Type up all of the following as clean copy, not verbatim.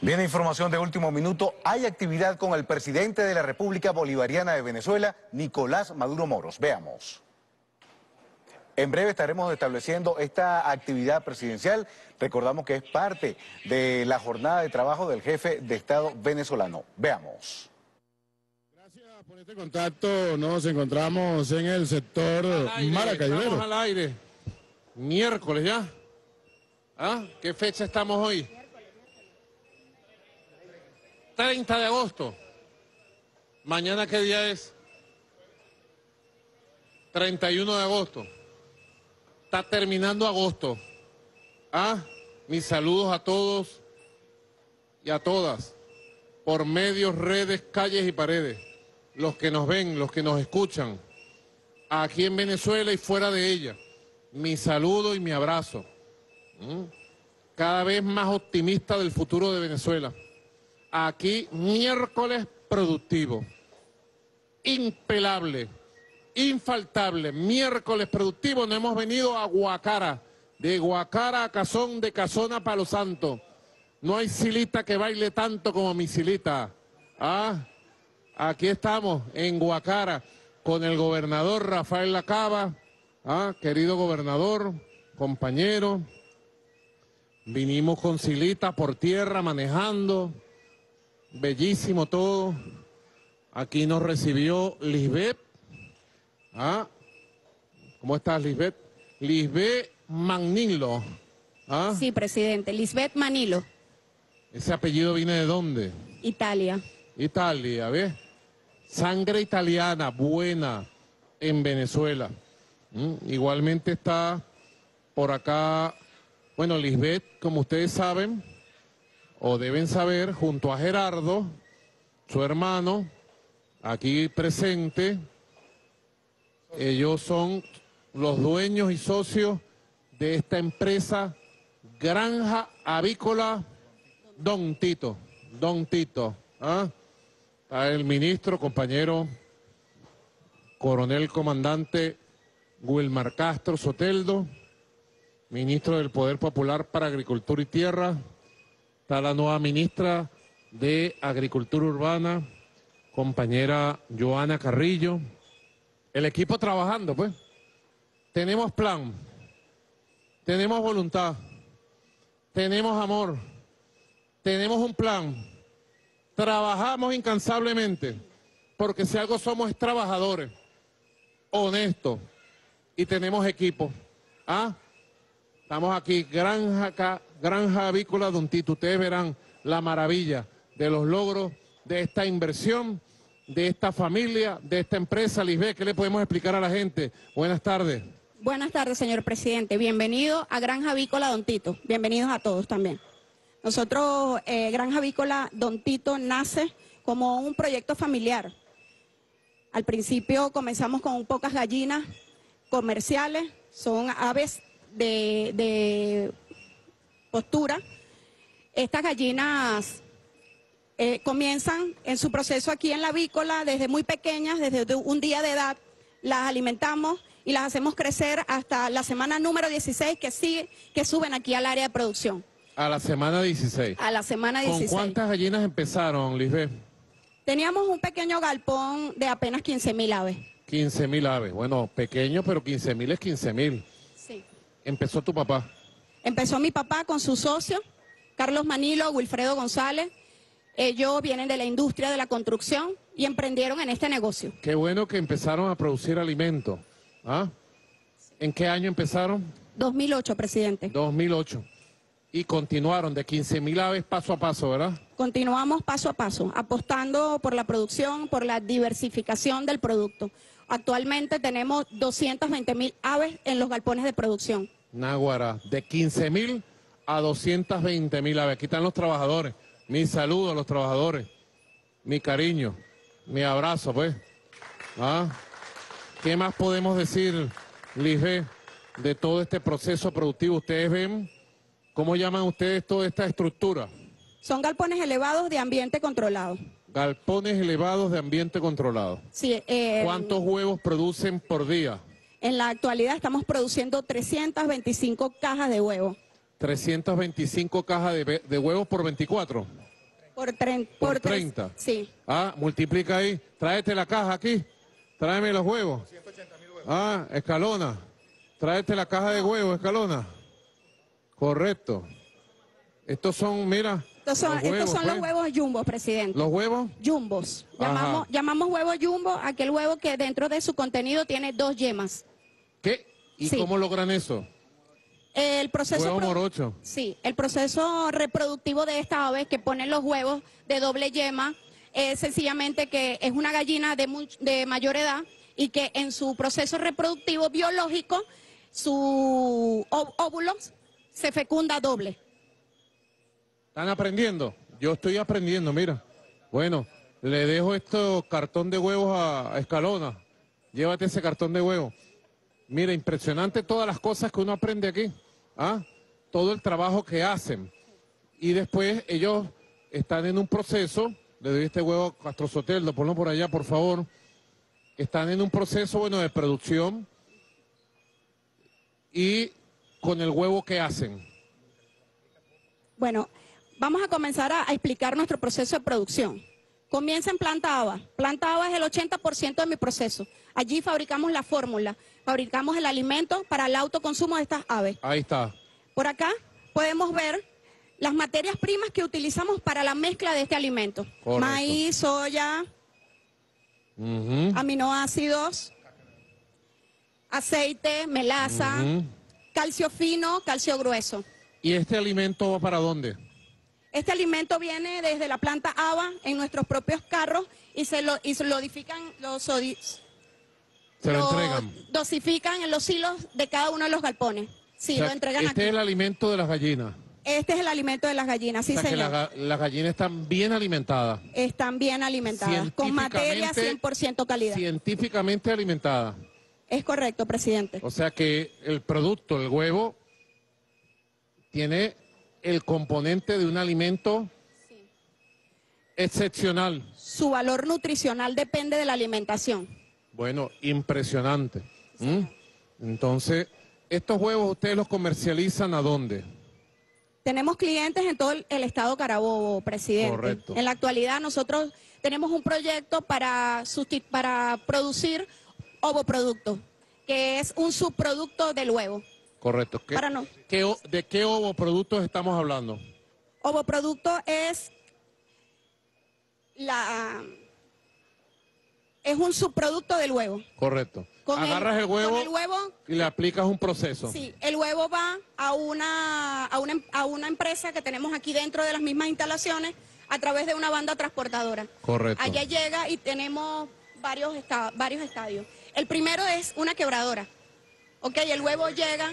Viene información de último minuto. Hay actividad con el presidente de la República Bolivariana de Venezuela, Nicolás Maduro Moros. Veamos. En breve estaremos estableciendo esta actividad presidencial. Recordamos que es parte de la jornada de trabajo del jefe de Estado venezolano. Veamos. Gracias por este contacto. Nos encontramos en el sector Maracayero. Estamos al aire. Miércoles ya. ¿Ah? ¿Qué fecha estamos hoy? 30 de agosto. ¿Mañana qué día es? 31 de agosto. Está terminando agosto. ¿Ah? Mis saludos a todos y a todas. Por medios, redes, calles y paredes. Los que nos ven, los que nos escuchan. Aquí en Venezuela y fuera de ella. Mi saludo y mi abrazo. Cada vez más optimista del futuro de Venezuela. Aquí, miércoles productivo, impelable, infaltable, miércoles productivo. No hemos venido a Guacara, de Guacara a Cazón, de Cazón a Palo Santo. No hay silita que baile tanto como mi silita. Aquí estamos en Guacara con el gobernador Rafael Lacaba, querido gobernador, compañero. Vinimos con silita por tierra manejando. Bellísimo todo. Aquí nos recibió Lisbeth. ¿Cómo estás, Lisbeth? Lisbeth Manilo. Sí, presidente. Lisbeth Manilo. ¿Ese apellido viene de dónde? Italia. Italia, ¿ves? Sangre italiana, buena, en Venezuela. Igualmente está por acá, bueno, Lisbeth, como ustedes saben, o deben saber, junto a Gerardo, su hermano, aquí presente. Ellos son los dueños y socios de esta empresa Granja Avícola Don Tito. Don Tito. Está el ministro, compañero, coronel comandante Wilmar Castro Soteldo, ministro del Poder Popular para Agricultura y Tierra. Está la nueva ministra de Agricultura Urbana, compañera Joana Carrillo. El equipo trabajando, pues. Tenemos plan, tenemos voluntad, tenemos amor, tenemos un plan. Trabajamos incansablemente, porque si algo somos es trabajadores, honestos, y tenemos equipo. Estamos aquí, Granja Avícola Don Tito. Ustedes verán la maravilla de los logros de esta inversión, de esta familia, de esta empresa. Lisbeth, ¿qué le podemos explicar a la gente? Buenas tardes. Buenas tardes, señor presidente. Bienvenido a Granja Avícola Don Tito. Bienvenidos a todos también. Nosotros, Granja Avícola Don Tito nace como un proyecto familiar. Al principio comenzamos con pocas gallinas comerciales, son aves de postura. Estas gallinas comienzan en su proceso aquí en la avícola desde muy pequeñas, desde un día de edad, las alimentamos y las hacemos crecer hasta la semana número 16 que suben aquí al área de producción. A la semana 16. A la semana 16. ¿Con cuántas gallinas empezaron, Lisbeth? Teníamos un pequeño galpón de apenas 15.000 aves. 15.000 aves. Bueno, pequeño, pero 15.000 es 15.000. Sí. ¿Empezó tu papá? Empezó mi papá con su socio, Carlos Manilo, Wilfredo González. Ellos vienen de la industria de la construcción y emprendieron en este negocio. Qué bueno que empezaron a producir alimentos. ¿En qué año empezaron? 2008, presidente. 2008. Y continuaron de 15.000 aves paso a paso, ¿verdad? Continuamos paso a paso, apostando por la producción, por la diversificación del producto. Actualmente tenemos 220.000 aves en los galpones de producción. Náguara, de 15.000 a 220.000 aves. Aquí están los trabajadores. Mi saludo a los trabajadores. Mi cariño, mi abrazo, pues. ¿Qué más podemos decir, Lisbeth, de todo este proceso productivo? Ustedes ven, ¿cómo llaman ustedes toda esta estructura? Son galpones elevados de ambiente controlado. Galpones elevados de ambiente controlado. Sí, ¿cuántos huevos producen por día? En la actualidad estamos produciendo 325 cajas de huevos. 325 cajas de huevos por 24. Por 30. Sí. Ah, multiplica ahí. Tráete la caja aquí. Tráeme los huevos. 180.000 huevos. Ah, Escalona. Tráete la caja de huevos, Escalona. Correcto. Estos son, mira. Estos son pues. los huevos jumbo, presidente. ¿Los huevos? Jumbos. Ajá. Llamamos huevo jumbo a aquel huevo que dentro de su contenido tiene 2 yemas. ¿Qué? ¿Y Sí. cómo logran eso? El proceso Huevo morocho. Sí, el proceso reproductivo de esta ave que pone los huevos de doble yema es sencillamente que es una gallina de mayor edad y que en su proceso reproductivo biológico su óvulo se fecunda doble. ¿Están aprendiendo? Yo estoy aprendiendo, mira. Bueno, le dejo este cartón de huevos a Escalona. Llévate ese cartón de huevos. Mira, impresionante todas las cosas que uno aprende aquí. ¿Ah? Todo el trabajo que hacen. Y después ellos están en un proceso, le doy este huevo a Castro Soteldo, ponlo por allá, por favor. Están en un proceso, bueno, de producción. Y con el huevo, ¿qué hacen? Bueno, vamos a comenzar a explicar nuestro proceso de producción. Comienza en planta ABA. Planta ABA es el 80% de mi proceso. Allí fabricamos la fórmula, fabricamos el alimento para el autoconsumo de estas aves. Ahí está. Por acá podemos ver las materias primas que utilizamos para la mezcla de este alimento. Correcto. Maíz, soya, aminoácidos, aceite, melaza, calcio fino, calcio grueso. ¿Y este alimento va para dónde? Este alimento viene desde la planta ABA en nuestros propios carros y se lo dosifican, Se lo entregan. dosifican en los hilos de cada uno de los galpones. Sí, O sea, lo entregan este aquí. es el alimento de las gallinas. Este es el alimento de las gallinas, sí, O sea, que señor. las gallinas están bien alimentadas. Están bien alimentadas, con materia 100% calidad. Científicamente alimentadas. Es correcto, presidente. O sea que el producto, el huevo, tiene el componente de un alimento excepcional. Su valor nutricional depende de la alimentación. Bueno, impresionante. Entonces, ¿estos huevos ustedes los comercializan a dónde? Tenemos clientes en todo el estado Carabobo, presidente. Correcto. En la actualidad nosotros tenemos un proyecto para producir ovoproducto, que es un subproducto del huevo. Correcto. ¿De qué ovoproductos estamos hablando? Ovoproducto es un subproducto del huevo. Correcto. Con Agarras el huevo con el huevo y le aplicas un proceso. Sí, el huevo va a una empresa que tenemos aquí dentro de las mismas instalaciones a través de una banda transportadora. Correcto. Allá llega y tenemos varios estadios. El primero es una quebradora. Ok, el huevo llega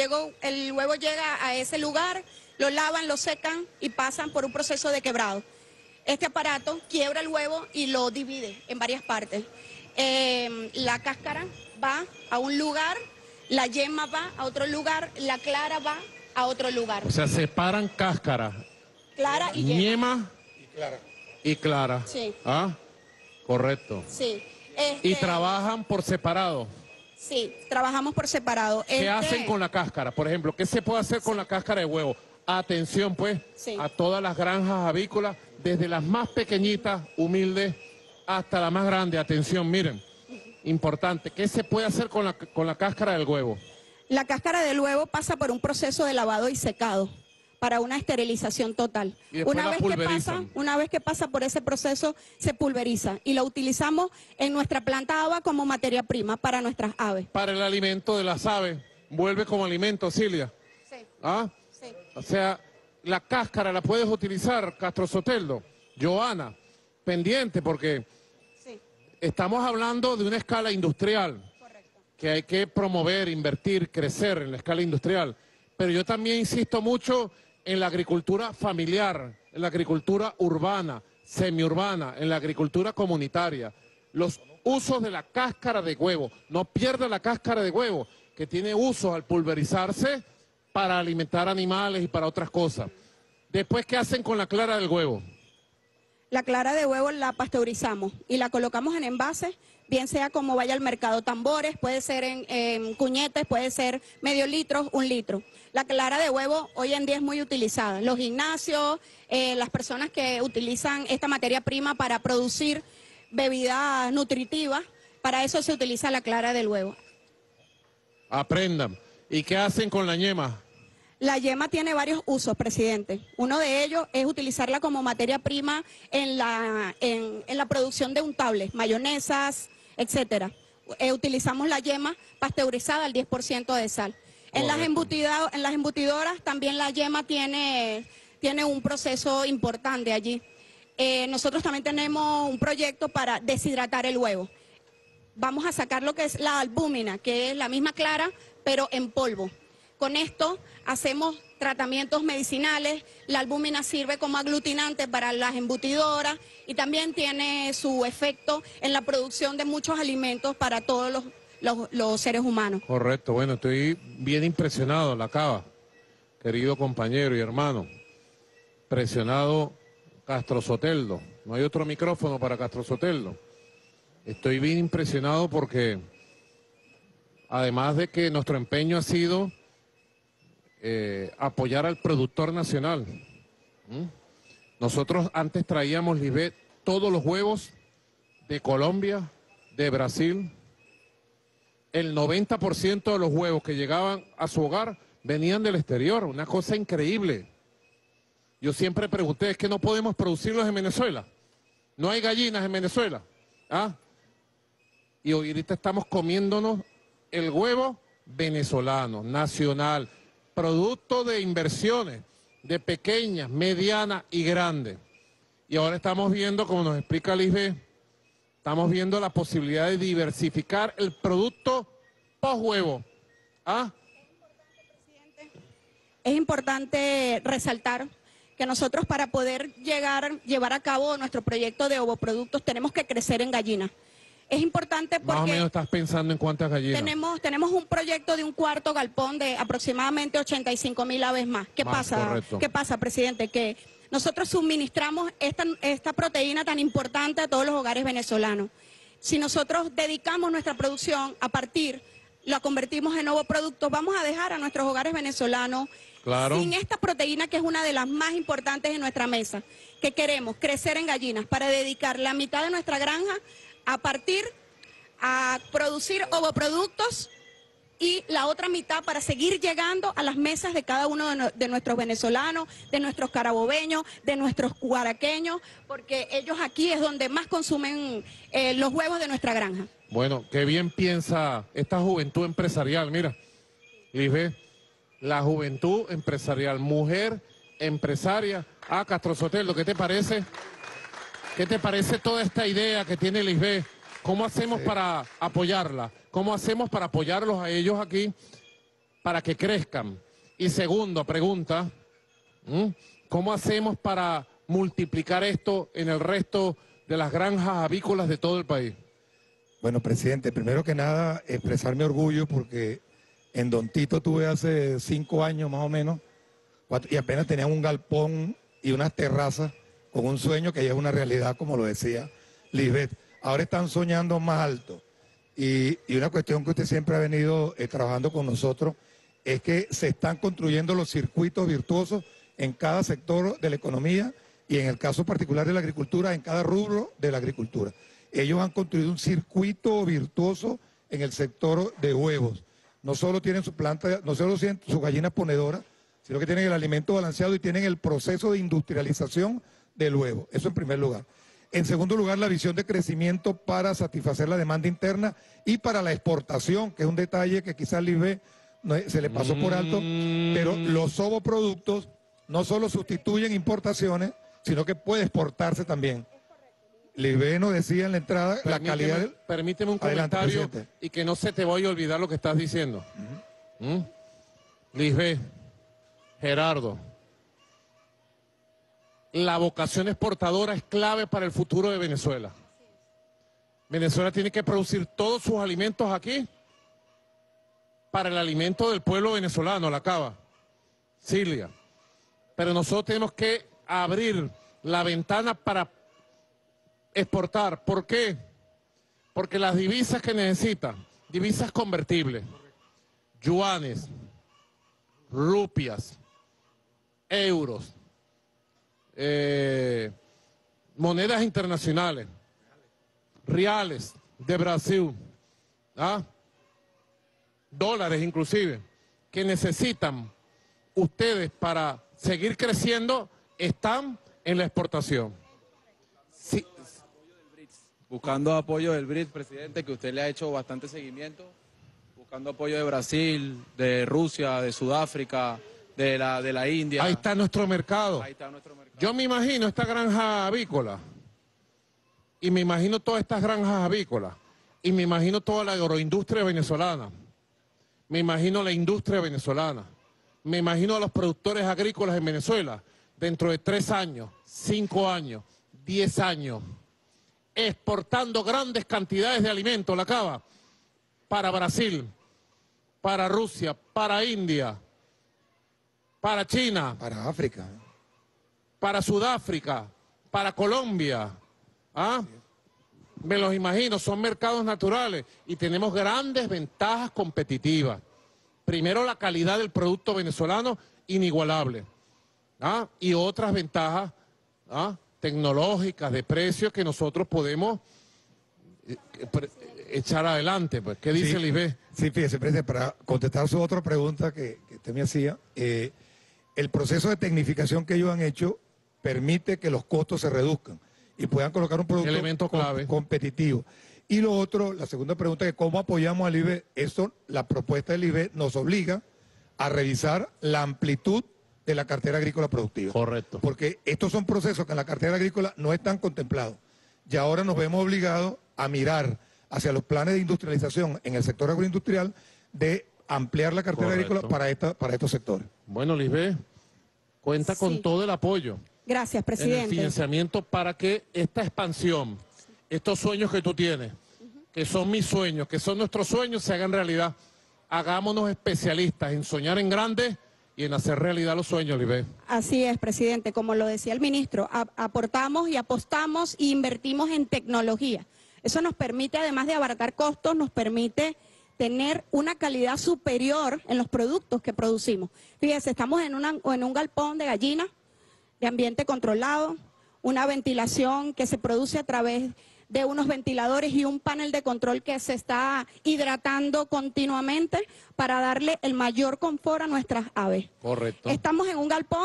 a ese lugar, lo lavan, lo secan y pasan por un proceso de quebrado. Este aparato quiebra el huevo y lo divide en varias partes. La cáscara va a un lugar, la yema va a otro lugar, la clara va a otro lugar. O sea, separan cáscara, Clara y yema. y clara. Sí. ¿Ah? Correcto. Sí. Y trabajan por separado. Sí, trabajamos por separado. ¿Qué hacen con la cáscara? Por ejemplo, ¿qué se puede hacer con la cáscara de huevo? Atención, pues, a todas las granjas avícolas, desde las más pequeñitas, humildes, hasta la más grande. Atención, miren, importante. ¿Qué se puede hacer con la cáscara del huevo? La cáscara del huevo pasa por un proceso de lavado y secado para una esterilización total. Y después la pulverizan. Una vez que pasa por ese proceso, se pulveriza y lo utilizamos en nuestra planta ABA como materia prima para nuestras aves. Para el alimento de las aves. Vuelve como alimento, Silvia. Sí. ¿Ah? Sí. O sea, la cáscara la puedes utilizar, Castro Soteldo. Joana, pendiente, porque estamos hablando de una escala industrial. Correcto. Que hay que promover, invertir, crecer en la escala industrial. Pero yo también insisto mucho en la agricultura familiar, en la agricultura urbana, semiurbana, en la agricultura comunitaria. Los usos de la cáscara de huevo. No pierda la cáscara de huevo, que tiene usos al pulverizarse para alimentar animales y para otras cosas. Después, ¿qué hacen con la clara del huevo? La clara de huevo la pasteurizamos y la colocamos en envases, bien sea como vaya al mercado, tambores, puede ser en cuñetes, puede ser medio litro, 1 litro. La clara de huevo hoy en día es muy utilizada. Los gimnasios, las personas que utilizan esta materia prima para producir bebidas nutritivas, para eso se utiliza la clara del huevo. Aprendan. ¿Y qué hacen con la yema? La yema tiene varios usos, presidente. Uno de ellos es utilizarla como materia prima en la producción de untables, mayonesas, etcétera. Utilizamos la yema pasteurizada al 10% de sal. En las embutidoras también la yema tiene un proceso importante allí. Nosotros también tenemos un proyecto para deshidratar el huevo. Vamos a sacar lo que es la albúmina, que es la misma clara, pero en polvo. Con esto hacemos tratamientos medicinales, la albúmina sirve como aglutinante para las embutidoras y también tiene su efecto en la producción de muchos alimentos para todos los seres humanos. Correcto, bueno, estoy bien impresionado, la cava, querido compañero y hermano. Impresionado Castro Soteldo, no hay otro micrófono para Castro Soteldo. Estoy bien impresionado porque además de que nuestro empeño ha sido apoyar al productor nacional. Nosotros antes traíamos, Lisbeth, todos los huevos de Colombia, de Brasil. El 90% de los huevos que llegaban a su hogar venían del exterior, una cosa increíble. Yo siempre pregunté, ¿es que no podemos producirlos en Venezuela? ¿No hay gallinas en Venezuela? ¿Ah? Y ahorita estamos comiéndonos el huevo venezolano, nacional, producto de inversiones de pequeñas, medianas y grandes. Y ahora estamos viendo, como nos explica Lisbeth, estamos viendo la posibilidad de diversificar el producto post-huevo. ¿Ah? Es importante resaltar que nosotros para poder llevar a cabo nuestro proyecto de ovoproductos tenemos que crecer en gallinas. Es importante porque... Más o menos estás pensando en cuántas gallinas. Tenemos un proyecto de un cuarto galpón de aproximadamente 85.000 aves más. ¿Qué pasa? Correcto. ¿Qué pasa, presidente? Que nosotros suministramos esta proteína tan importante a todos los hogares venezolanos. Si nosotros dedicamos nuestra producción la convertimos en ovoproductos, vamos a dejar a nuestros hogares venezolanos sin esta proteína que es una de las más importantes en nuestra mesa. ¿Qué queremos? Crecer en gallinas para dedicar la mitad de nuestra granja a producir ovoproductos y la otra mitad para seguir llegando a las mesas de cada uno de nuestros venezolanos, de nuestros carabobeños, de nuestros guaraqueños, porque ellos aquí es donde más consumen los huevos de nuestra granja. Bueno, qué bien piensa esta juventud empresarial. Mira, Lisbeth, la juventud empresarial, mujer empresaria. Castro Soteldo, ¿qué te parece? ¿Qué te parece toda esta idea que tiene Lisbeth? ¿Cómo hacemos para apoyarla? ¿Cómo hacemos para apoyarlos a ellos aquí para que crezcan? Y segunda pregunta, ¿cómo hacemos para multiplicar esto en el resto de las granjas avícolas de todo el país? Bueno, presidente, primero que nada, expresar mi orgullo porque en Don Tito tuve hace 5 años más o menos, y apenas tenían un galpón y unas terrazas con un sueño que ya es una realidad, como lo decía Lisbeth. Ahora están soñando más alto. Y una cuestión que usted siempre ha venido trabajando con nosotros es que se están construyendo los circuitos virtuosos en cada sector de la economía y en el caso particular de la agricultura, en cada rubro de la agricultura. Ellos han construido un circuito virtuoso en el sector de huevos. No solo tienen su planta, no solo tienen sus gallinas ponedoras, sino que tienen el alimento balanceado y tienen el proceso de industrialización del huevo. Eso en primer lugar. En segundo lugar, la visión de crecimiento para satisfacer la demanda interna y para la exportación, que es un detalle que quizás Lisbeth se le pasó por alto, pero los ovoproductos no solo sustituyen importaciones, sino que puede exportarse también. Lisbeth nos decía en la entrada la calidad del... Permíteme un comentario y que no se te vaya a olvidar lo que estás diciendo. Lisbeth, Gerardo, la vocación exportadora es clave para el futuro de Venezuela. Venezuela tiene que producir todos sus alimentos aquí para el alimento del pueblo venezolano, la cava, Silvia. Pero nosotros tenemos que abrir la ventana para exportar. ¿Por qué? Porque las divisas que necesitan, divisas convertibles, yuanes, rupias, euros, monedas internacionales, reales de Brasil, ¿ah? Dólares inclusive, que necesitan ustedes para seguir creciendo, están en la exportación. Sí. Buscando apoyo del BRICS, presidente, que usted le ha hecho bastante seguimiento, buscando apoyo de Brasil, de Rusia, de Sudáfrica, de la India. Ahí está nuestro mercado. Ahí está nuestro mercado. Yo me imagino esta granja avícola, y me imagino todas estas granjas avícolas, y me imagino toda la agroindustria venezolana, me imagino la industria venezolana, me imagino a los productores agrícolas en Venezuela, dentro de 3 años, 5 años, 10 años, exportando grandes cantidades de alimentos, la cava, para Brasil, para Rusia, para India, para China, Para África. para Sudáfrica, para Colombia. ¿Ah? Me los imagino, son mercados naturales y tenemos grandes ventajas competitivas. Primero, la calidad del producto venezolano, inigualable. ¿Ah? Y otras ventajas, ¿ah?, tecnológicas, de precios que nosotros podemos echar adelante. Pues. ¿Qué dice Lisbeth? Sí, fíjese, presidente, para contestar su otra pregunta que usted me hacía, el proceso de tecnificación que ellos han hecho permite que los costos se reduzcan y puedan colocar un producto Elemento clave. competitivo. Y lo otro, la segunda pregunta es cómo apoyamos al IBE. Esto, la propuesta del IBE nos obliga a revisar la amplitud de la cartera agrícola productiva. Correcto. Porque estos son procesos que en la cartera agrícola no están contemplados. Y ahora nos vemos obligados a mirar hacia los planes de industrialización en el sector agroindustrial de ampliar la cartera Correcto. agrícola para estos sectores. Bueno, Lisbeth, cuenta con Sí. todo el apoyo Gracias, en el presidente. financiamiento para que esta expansión, estos sueños que tú tienes, que son mis sueños, que son nuestros sueños, se hagan realidad. Hagámonos especialistas en soñar en grande y en hacer realidad los sueños, Lisbeth. Así es, presidente. Como lo decía el ministro, aportamos y apostamos e invertimos en tecnología. Eso nos permite, además de abaratar costos, nos permite tener una calidad superior en los productos que producimos. Fíjese, estamos en un galpón de gallinas, de ambiente controlado, una ventilación que se produce a través de unos ventiladores y un panel de control que se está hidratando continuamente para darle el mayor confort a nuestras aves. Correcto. Estamos en un galpón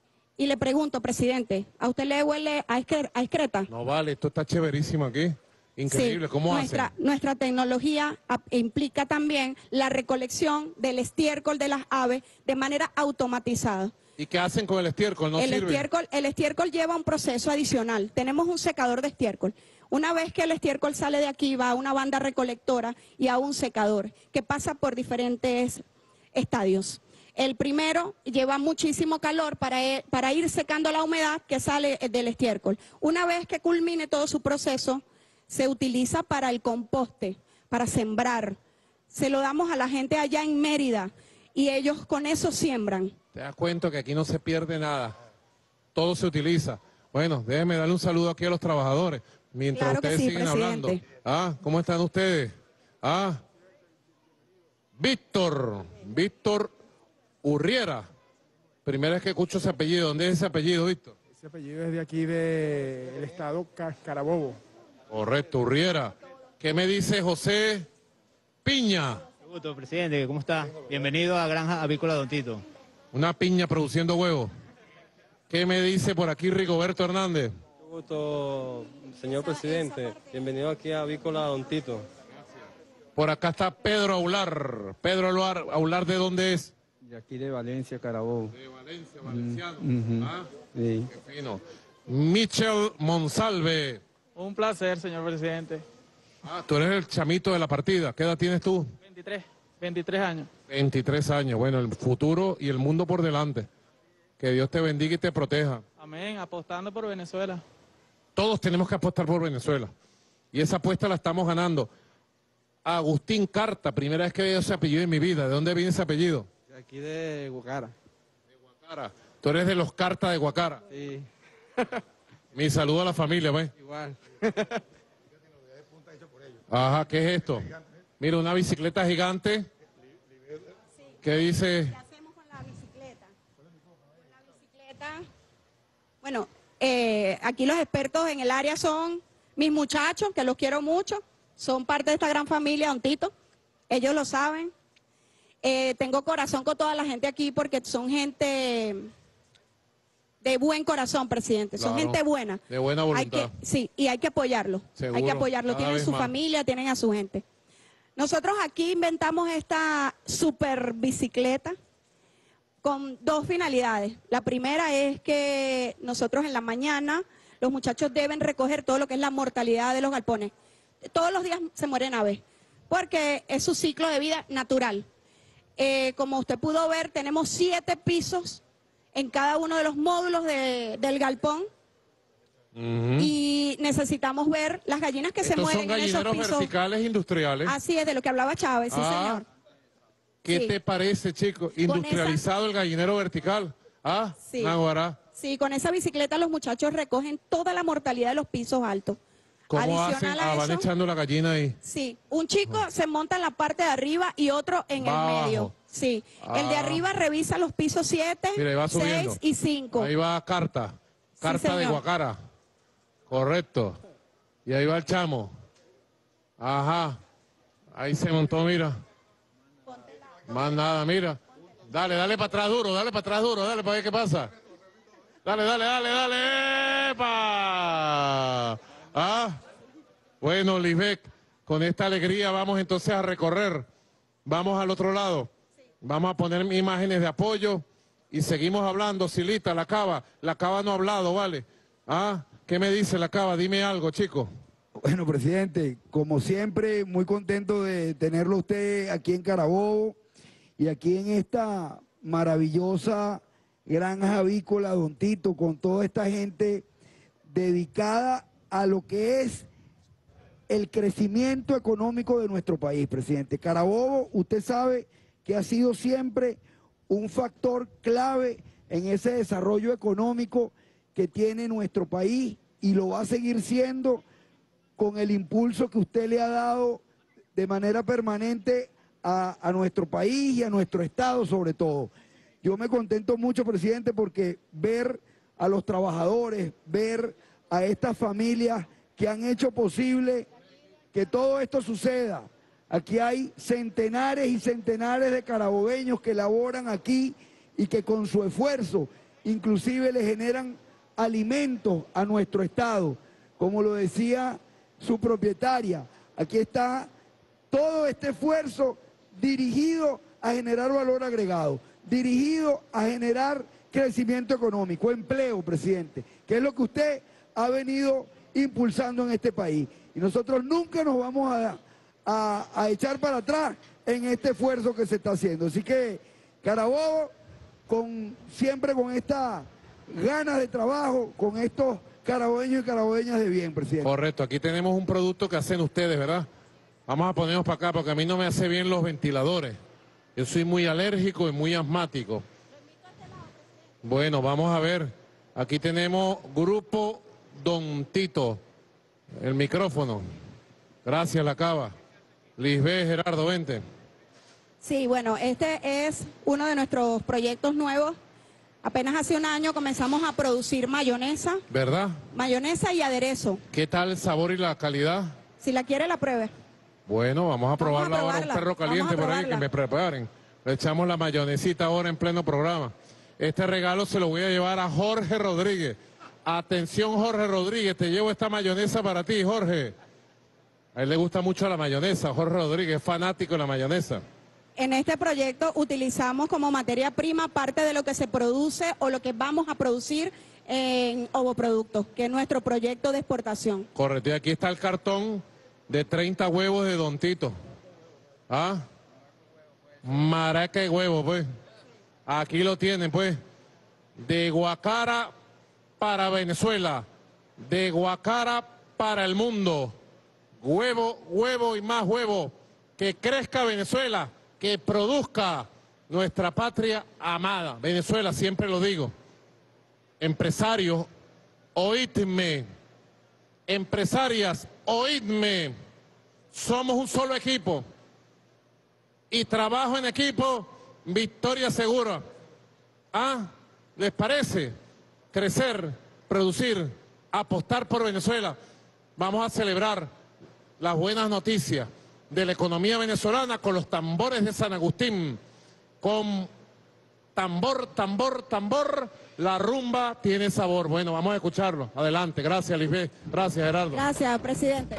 y le pregunto, presidente, ¿a usted le huele a excreta? No vale, esto está chéverísimo aquí. Increíble, Sí, ¿cómo hacen? nuestra tecnología implica también la recolección del estiércol de las aves de manera automatizada. ¿Y qué hacen con el estiércol? ¿No sirve? El estiércol lleva un proceso adicional. Tenemos un secador de estiércol. Una vez que el estiércol sale de aquí, va a una banda recolectora y a un secador que pasa por diferentes estadios. El primero lleva muchísimo calor para ir secando la humedad que sale del estiércol. Una vez que culmine todo su proceso, se utiliza para el composte, para sembrar. Se lo damos a la gente allá en Mérida y ellos con eso siembran. Te das cuenta que aquí no se pierde nada. Todo se utiliza. Bueno, déjeme darle un saludo aquí a los trabajadores. Mientras Claro que ustedes sí, siguen presidente. hablando. Ah, ¿cómo están ustedes? Ah, Víctor Urriera. Primera vez que escucho ese apellido. ¿Dónde es ese apellido, Víctor? Ese apellido es de aquí del estado Carabobo. Correcto, Urriera. ¿Qué me dice José Piña? Mucho gusto, presidente. ¿Cómo está? Bienvenido a Granja Avícola Don Tito. Una piña produciendo huevos. ¿Qué me dice por aquí Rigoberto Hernández? Mucho gusto, señor presidente. Bienvenido aquí a Avícola Don Tito. Por acá está Pedro Aular. Pedro Aular, ¿de dónde es? De aquí de Valencia, Carabobo. De Valencia, valenciano. Ah, Sí. qué fino. Michel Monsalve. Un placer, señor presidente. Ah, tú eres el chamito de la partida. ¿Qué edad tienes tú? 23 años. 23 años. Bueno, el futuro y el mundo por delante. Que Dios te bendiga y te proteja. Amén, apostando por Venezuela. Todos tenemos que apostar por Venezuela. Y esa apuesta la estamos ganando. Agustín Carta, primera vez que veo ese apellido en mi vida. ¿De dónde viene ese apellido? De aquí de Guacara. Guacara. Tú eres de los Carta de Guacara. Sí. Mi saludo a la familia, pues. Igual. Ajá, ¿qué es esto? Mira, una bicicleta gigante. ¿Qué dice? ¿Qué hacemos con la bicicleta? Con la bicicleta. Bueno, aquí los expertos en el área son mis muchachos, que los quiero mucho. Son parte de esta gran familia, Don Tito. Ellos lo saben. Tengo corazón con toda la gente aquí porque son gente de buen corazón, presidente. Son Claro, gente buena. de buena voluntad. Sí, y hay que apoyarlo. Seguro, Hay que apoyarlo. cada Tienen vez su más. familia, tienen a su gente. Nosotros aquí inventamos esta super bicicleta con dos finalidades. La primera es que nosotros en la mañana los muchachos deben recoger todo lo que es la mortalidad de los galpones. Todos los días se mueren aves, porque es su ciclo de vida natural. Como usted pudo ver, tenemos 7 pisos en cada uno de los módulos del galpón. Y necesitamos ver las gallinas que se Estos mueren son en esos gallineros pisos. verticales industriales. Así es, de lo que hablaba Chávez, sí, señor. ¿Qué Sí. te parece, chico? Industrializado el gallinero vertical. Ah, Sí. Naguará. Sí, con esa bicicleta los muchachos recogen toda la mortalidad de los pisos altos. ¿Cómo hacen? Adicional a Van eso, echando la gallina ahí. sí, un chico se monta en la parte de arriba y otro en el Va medio. abajo. Sí, el de Ah. arriba revisa los pisos 7, Mira, ahí va 6 subiendo. y 5. Ahí va Carta. Carta de señor. Guacara. Correcto. Y ahí va el chamo. Ajá. Ahí se montó, mira. Más nada, mira. Dale, dale para atrás duro, dale para atrás duro, dale para ver qué pasa. Dale, dale, dale, dale. ¡Epa! Ah. Bueno, Lisbeth, con esta alegría vamos entonces a recorrer. Vamos al otro lado. Vamos a poner imágenes de apoyo y seguimos hablando. Silita, la Cava no ha hablado, ¿vale? Ah, ¿qué me dice la Cava? Dime algo, chico. Bueno, presidente, como siempre, muy contento de tenerlo usted aquí en Carabobo y aquí en esta maravillosa granja avícola, Don Tito, con toda esta gente dedicada a lo que es el crecimiento económico de nuestro país, presidente. Carabobo, usted sabe que ha sido siempre un factor clave en ese desarrollo económico que tiene nuestro país y lo va a seguir siendo con el impulso que usted le ha dado de manera permanente a nuestro país y a nuestro Estado sobre todo. Yo me contento mucho, presidente, porque ver a los trabajadores, ver a estas familias que han hecho posible que todo esto suceda. Aquí hay centenares y centenares de carabobeños que laboran aquí y que con su esfuerzo inclusive le generan alimentos a nuestro Estado. Como lo decía su propietaria, aquí está todo este esfuerzo dirigido a generar valor agregado, dirigido a generar crecimiento económico, empleo, presidente, que es lo que usted ha venido impulsando en este país. Y nosotros nunca nos vamos a echar para atrás en este esfuerzo que se está haciendo. Así que Carabobo, siempre con estas ganas de trabajo, con estos carabobeños y carabobeñas de bien, presidente. Correcto, aquí tenemos un producto que hacen ustedes, ¿verdad? Vamos a ponernos para acá porque a mí no me hace bien los ventiladores. Yo soy muy alérgico y muy asmático. Bueno, vamos a ver. Aquí tenemos Grupo Don Tito. El micrófono. Gracias, la Cava. Lisbeth, Gerardo, vente. Sí, bueno, este es uno de nuestros proyectos nuevos. Apenas hace un año comenzamos a producir mayonesa y aderezo. ¿Qué tal el sabor y la calidad? Si la quiere, la pruebe. Bueno, vamos a probarla ahora, un perro caliente por ahí, que me preparen. Le echamos la mayonesita ahora en pleno programa. Este regalo se lo voy a llevar a Jorge Rodríguez. Atención, Jorge Rodríguez, te llevo esta mayonesa para ti, Jorge. A él le gusta mucho la mayonesa, Jorge Rodríguez, es fanático de la mayonesa. En este proyecto utilizamos como materia prima parte de lo que se produce o lo que vamos a producir en ovoproductos, que es nuestro proyecto de exportación. Correcto, y aquí está el cartón de 30 huevos de Don Tito. ¿Ah? Maraca de huevo, pues. Aquí lo tienen, pues. De Guacara para Venezuela. De Guacara para el mundo. Huevo, huevo y más huevo. Que crezca Venezuela, que produzca nuestra patria amada. Venezuela, siempre lo digo. Empresarios oídme. Empresarias, oídme. Somos un solo equipo. Y trabajo en equipo, victoria segura. ¿Ah? ¿Les parece? Crecer, producir, apostar por Venezuela. Vamos a celebrar las buenas noticias de la economía venezolana con los tambores de San Agustín. Con tambor, tambor, tambor, la rumba tiene sabor. Bueno, vamos a escucharlo. Adelante. Gracias, Lisbeth. Gracias, Gerardo. Gracias, presidente.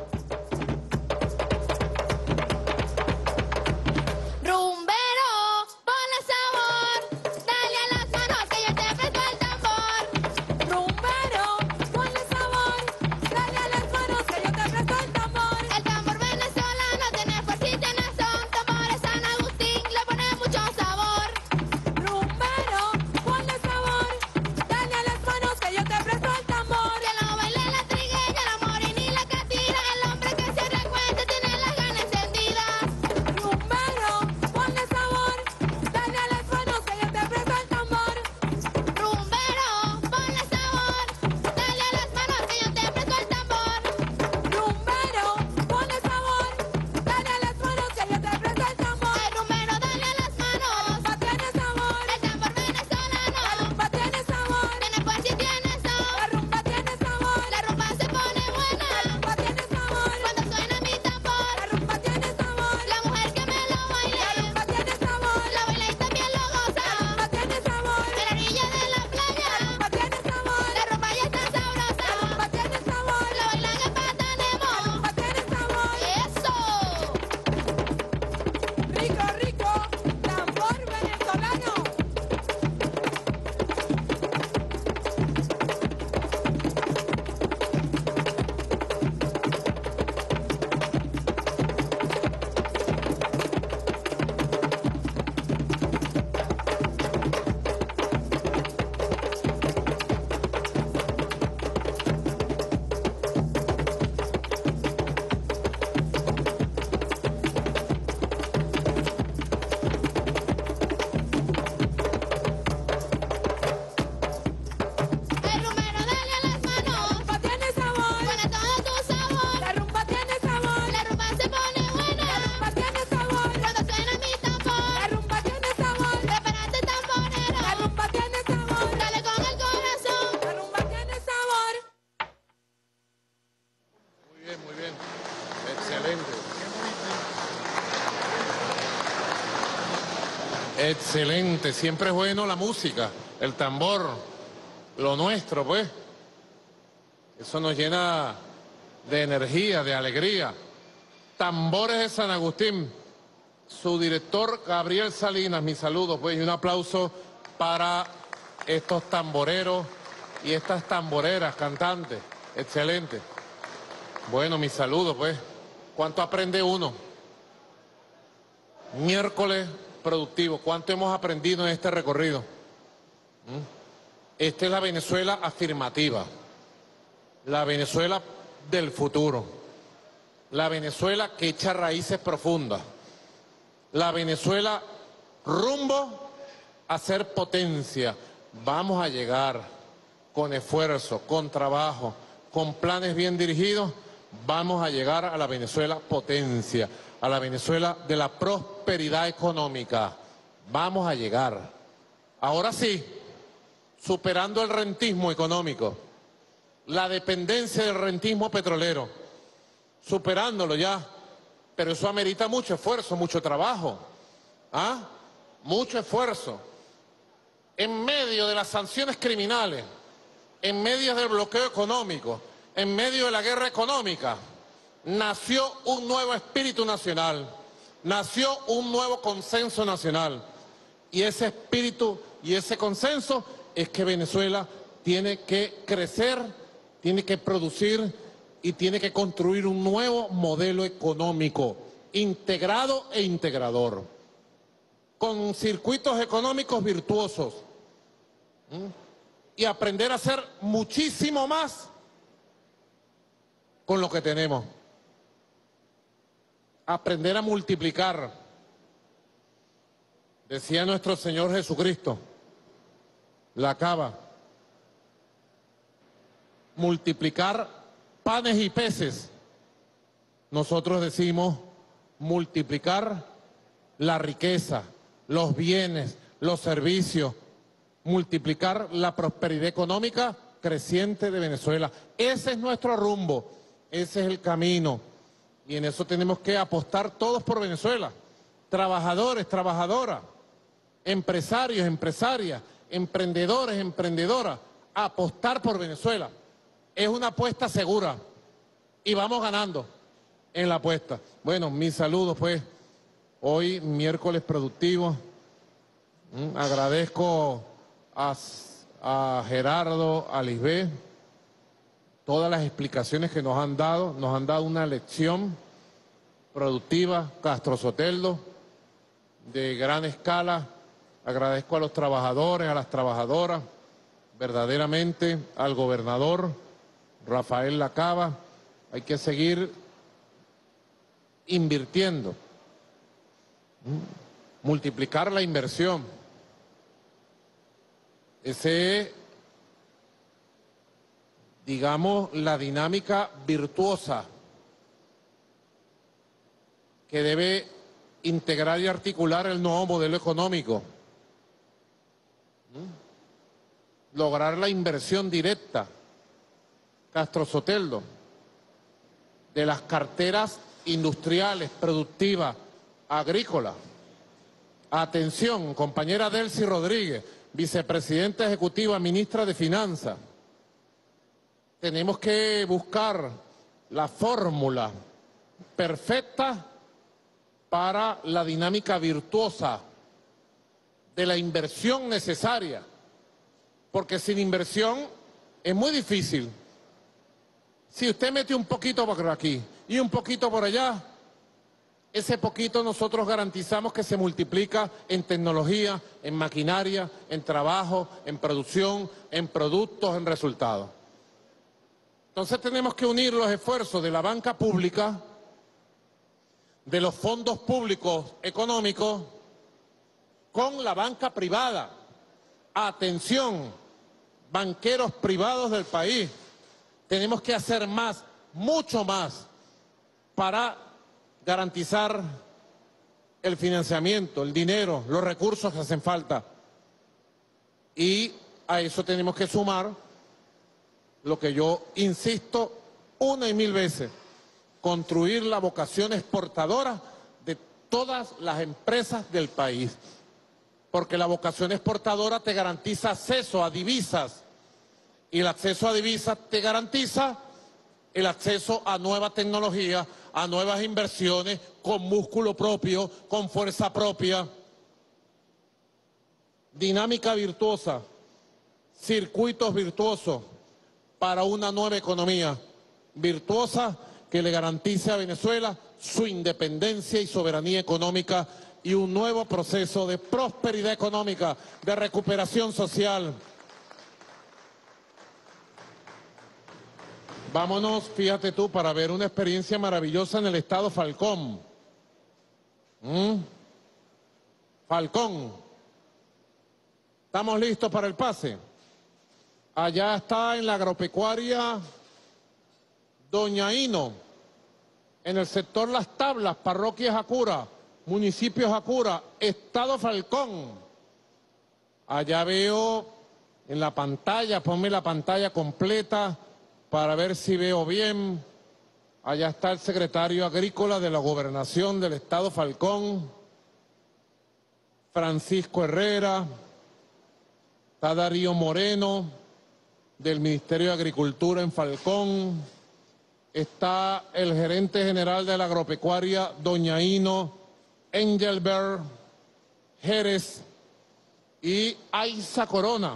Excelente, siempre es bueno la música, el tambor, lo nuestro, pues. Eso nos llena de energía, de alegría. Tambores de San Agustín, su director Gabriel Salinas, mis saludos, pues, y un aplauso para estos tamboreros y estas tamboreras cantantes. Excelente. Bueno, mis saludos, pues. ¿Cuánto aprende uno? Miércoles productivo. ¿Cuánto hemos aprendido en este recorrido? Esta es la Venezuela afirmativa, la Venezuela del futuro, la Venezuela que echa raíces profundas, la Venezuela rumbo a ser potencia. Vamos a llegar con esfuerzo, con trabajo, con planes bien dirigidos, vamos a llegar a la Venezuela potencia, a la Venezuela de la prosperidad económica. Vamos a llegar. Ahora sí, superando el rentismo económico, la dependencia del rentismo petrolero, superándolo ya, pero eso amerita mucho esfuerzo, mucho trabajo, mucho esfuerzo. En medio de las sanciones criminales, en medio del bloqueo económico, en medio de la guerra económica, nació un nuevo espíritu nacional, nació un nuevo consenso nacional. Y ese espíritu y ese consenso es que Venezuela tiene que crecer, tiene que producir y tiene que construir un nuevo modelo económico, integrado e integrador, con circuitos económicos virtuosos, y aprender a hacer muchísimo más con lo que tenemos. Aprender a multiplicar. Decía nuestro Señor Jesucristo, la cava. multiplicar panes y peces. Nosotros decimos multiplicar la riqueza, los bienes, los servicios, multiplicar la prosperidad económica creciente de Venezuela. Ese es nuestro rumbo, ese es el camino. Y en eso tenemos que apostar todos por Venezuela. Trabajadores, trabajadoras, empresarios, empresarias, emprendedores, emprendedoras, apostar por Venezuela. Es una apuesta segura y vamos ganando en la apuesta. Bueno, mis saludos pues, hoy miércoles productivo. Agradezco a Gerardo, a Lisbeth, todas las explicaciones que nos han dado una lección productiva, Castro Soteldo, de gran escala. Agradezco a los trabajadores, a las trabajadoras, verdaderamente al gobernador Rafael Lacaba. Hay que seguir invirtiendo, multiplicar la inversión. Ese es, digamos, la dinámica virtuosa que debe integrar y articular el nuevo modelo económico. Lograr la inversión directa, Castro Soteldo, de las carteras industriales, productivas, agrícolas. Atención, compañera Delcy Rodríguez, vicepresidenta ejecutiva, ministra de Finanzas. Tenemos que buscar la fórmula perfecta para la dinámica virtuosa de la inversión necesaria, porque sin inversión es muy difícil. Si usted mete un poquito por aquí y un poquito por allá, ese poquito nosotros garantizamos que se multiplica en tecnología, en maquinaria, en trabajo, en producción, en productos, en resultados. Entonces tenemos que unir los esfuerzos de la banca pública, de los fondos públicos económicos, con la banca privada. Atención, banqueros privados del país, tenemos que hacer más, mucho más, para garantizar el financiamiento, el dinero, los recursos que hacen falta. Y a eso tenemos que sumar lo que yo insisto una y mil veces, construir la vocación exportadora de todas las empresas del país. Porque la vocación exportadora te garantiza acceso a divisas y el acceso a divisas te garantiza el acceso a nueva tecnología, a nuevas inversiones con músculo propio, con fuerza propia. Dinámica virtuosa, circuitos virtuosos para una nueva economía virtuosa que le garantice a Venezuela su independencia y soberanía económica y un nuevo proceso de prosperidad económica, de recuperación social. Vámonos, fíjate tú, para ver una experiencia maravillosa en el estado Falcón. Falcón. ¿Estamos listos para el pase? Allá está en la agropecuaria Doña Hino, en el sector Las Tablas, parroquia Jacura, municipio Jacura, estado Falcón. Allá veo en la pantalla, ponme la pantalla completa para ver si veo bien. Allá está el secretario agrícola de la gobernación del estado Falcón, Francisco Herrera. Está Darío Moreno, del Ministerio de Agricultura en Falcón. Está el gerente general de la agropecuaria Doña Hino, Engelbert Jerez, y Aiza Corona,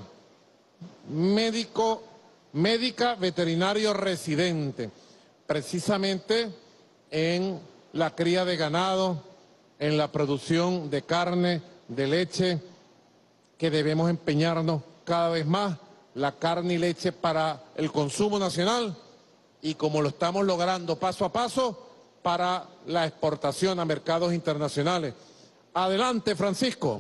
médica veterinario residente, precisamente en la cría de ganado, en la producción de carne, de leche, que debemos empeñarnos cada vez más, la carne y leche para el consumo nacional, y como lo estamos logrando paso a paso, para la exportación a mercados internacionales. Adelante, Francisco.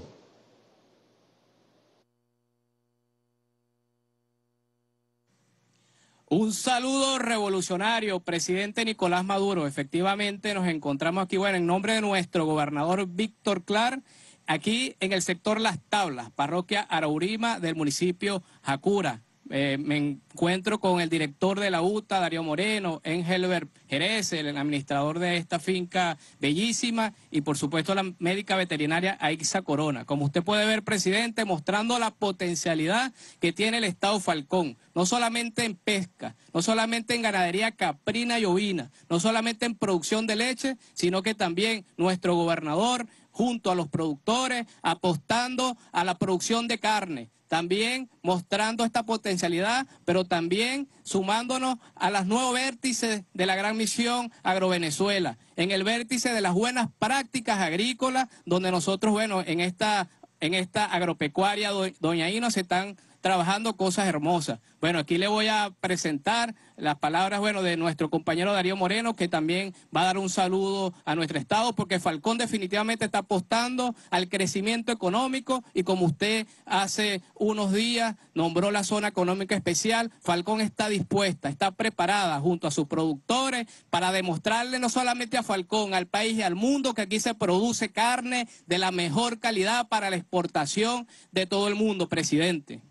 Un saludo revolucionario, presidente Nicolás Maduro. Efectivamente nos encontramos aquí, bueno, en nombre de nuestro gobernador Víctor Clark, aquí en el sector Las Tablas, parroquia Araurima del municipio Jacura. Me encuentro con el director de la UTA, Darío Moreno, Engelbert Jerez, el administrador de esta finca bellísima, y por supuesto la médica veterinaria Aixa Corona. Como usted puede ver, presidente, mostrando la potencialidad que tiene el estado Falcón, no solamente en pesca, no solamente en ganadería caprina y ovina, no solamente en producción de leche, sino que también nuestro gobernador, junto a los productores, apostando a la producción de carne, también mostrando esta potencialidad, pero también sumándonos a los nuevos vértices de la gran misión Agrovenezuela, en el vértice de las buenas prácticas agrícolas, donde nosotros, bueno, en esta agropecuaria Doña Ino se están trabajando cosas hermosas. Bueno, aquí le voy a presentar las palabras, bueno, de nuestro compañero Darío Moreno, que también va a dar un saludo a nuestro estado, porque Falcón definitivamente está apostando al crecimiento económico, y como usted hace unos días nombró la zona económica especial, Falcón está dispuesta, está preparada junto a sus productores para demostrarle no solamente a Falcón, al país y al mundo, que aquí se produce carne de la mejor calidad para la exportación de todo el mundo, presidente.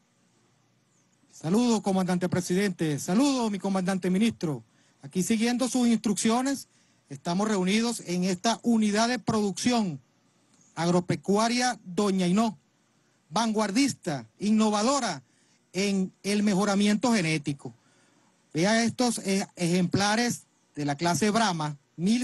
Saludos, comandante presidente. Saludos, mi comandante ministro. Aquí siguiendo sus instrucciones, estamos reunidos en esta unidad de producción agropecuaria Doña Inó, vanguardista, innovadora en el mejoramiento genético. Vea estos ejemplares de la clase Brahma,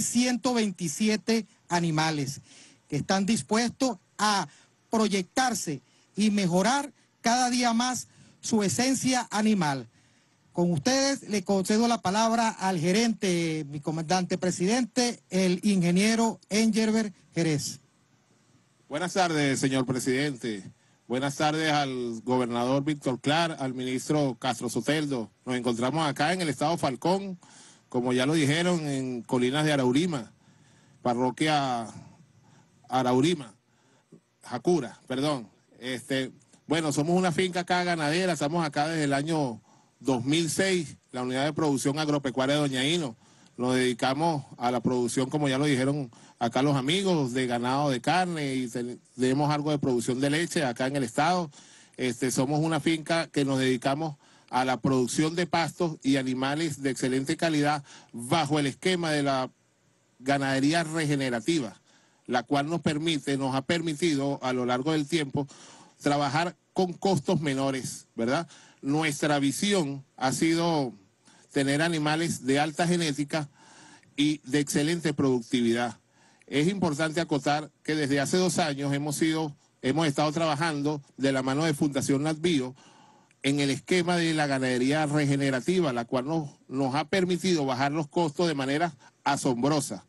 1127 animales que están dispuestos a proyectarse y mejorar cada día más su esencia animal. Con ustedes le concedo la palabra al gerente, mi comandante presidente, el ingeniero Engelbert Jerez. Buenas tardes, señor presidente. Buenas tardes al gobernador Víctor Clark, al ministro Castro Soteldo. Nos encontramos acá en el estado Falcón, como ya lo dijeron, en Colinas de Araurima, parroquia Araurima, Jacura, perdón. Bueno, somos una finca acá ganadera, estamos acá desde el año 2006, la unidad de producción agropecuaria de Doña Ino. Nos dedicamos a la producción, como ya lo dijeron acá los amigos, de ganado de carne, y tenemos algo de producción de leche acá en el estado. Somos una finca que nos dedicamos a la producción de pastos y animales de excelente calidad bajo el esquema de la ganadería regenerativa, la cual nos ha permitido a lo largo del tiempo trabajar con costos menores, ¿verdad? Nuestra visión ha sido tener animales de alta genética y de excelente productividad. Es importante acotar que desde hace 2 años hemos estado trabajando de la mano de Fundación NatBio en el esquema de la ganadería regenerativa, la cual nos ha permitido bajar los costos de manera asombrosa.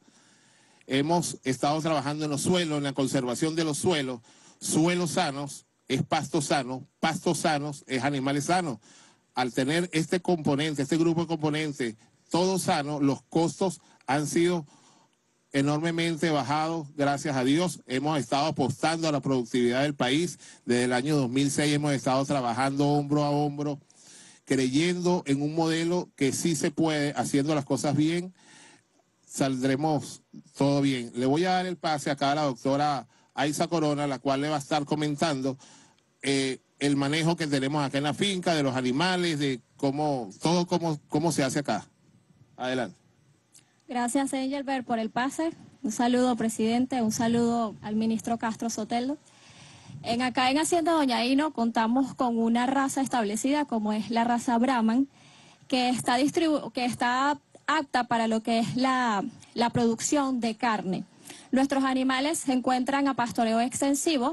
Hemos estado trabajando en los suelos, en la conservación de los suelos sanos es pastos sanos es animales sanos. Al tener este componente, este grupo de componentes, todos sanos, los costos han sido enormemente bajados, gracias a Dios. Hemos estado apostando a la productividad del país. Desde el año 2006 hemos estado trabajando hombro a hombro, creyendo en un modelo que sí se puede, haciendo las cosas bien, saldremos todo bien. Le voy a dar el pase acá a la doctora Aixa Corona, la cual le va a estar comentando el manejo que tenemos acá en la finca, de los animales, de cómo se hace acá. Adelante. Gracias, Engelbert, por el pase. Un saludo, presidente, un saludo al ministro Castro Soteldo. Acá en Hacienda Doña Ino contamos con una raza establecida como es la raza Brahman, que está apta para lo que es la producción de carne. Nuestros animales se encuentran a pastoreo extensivo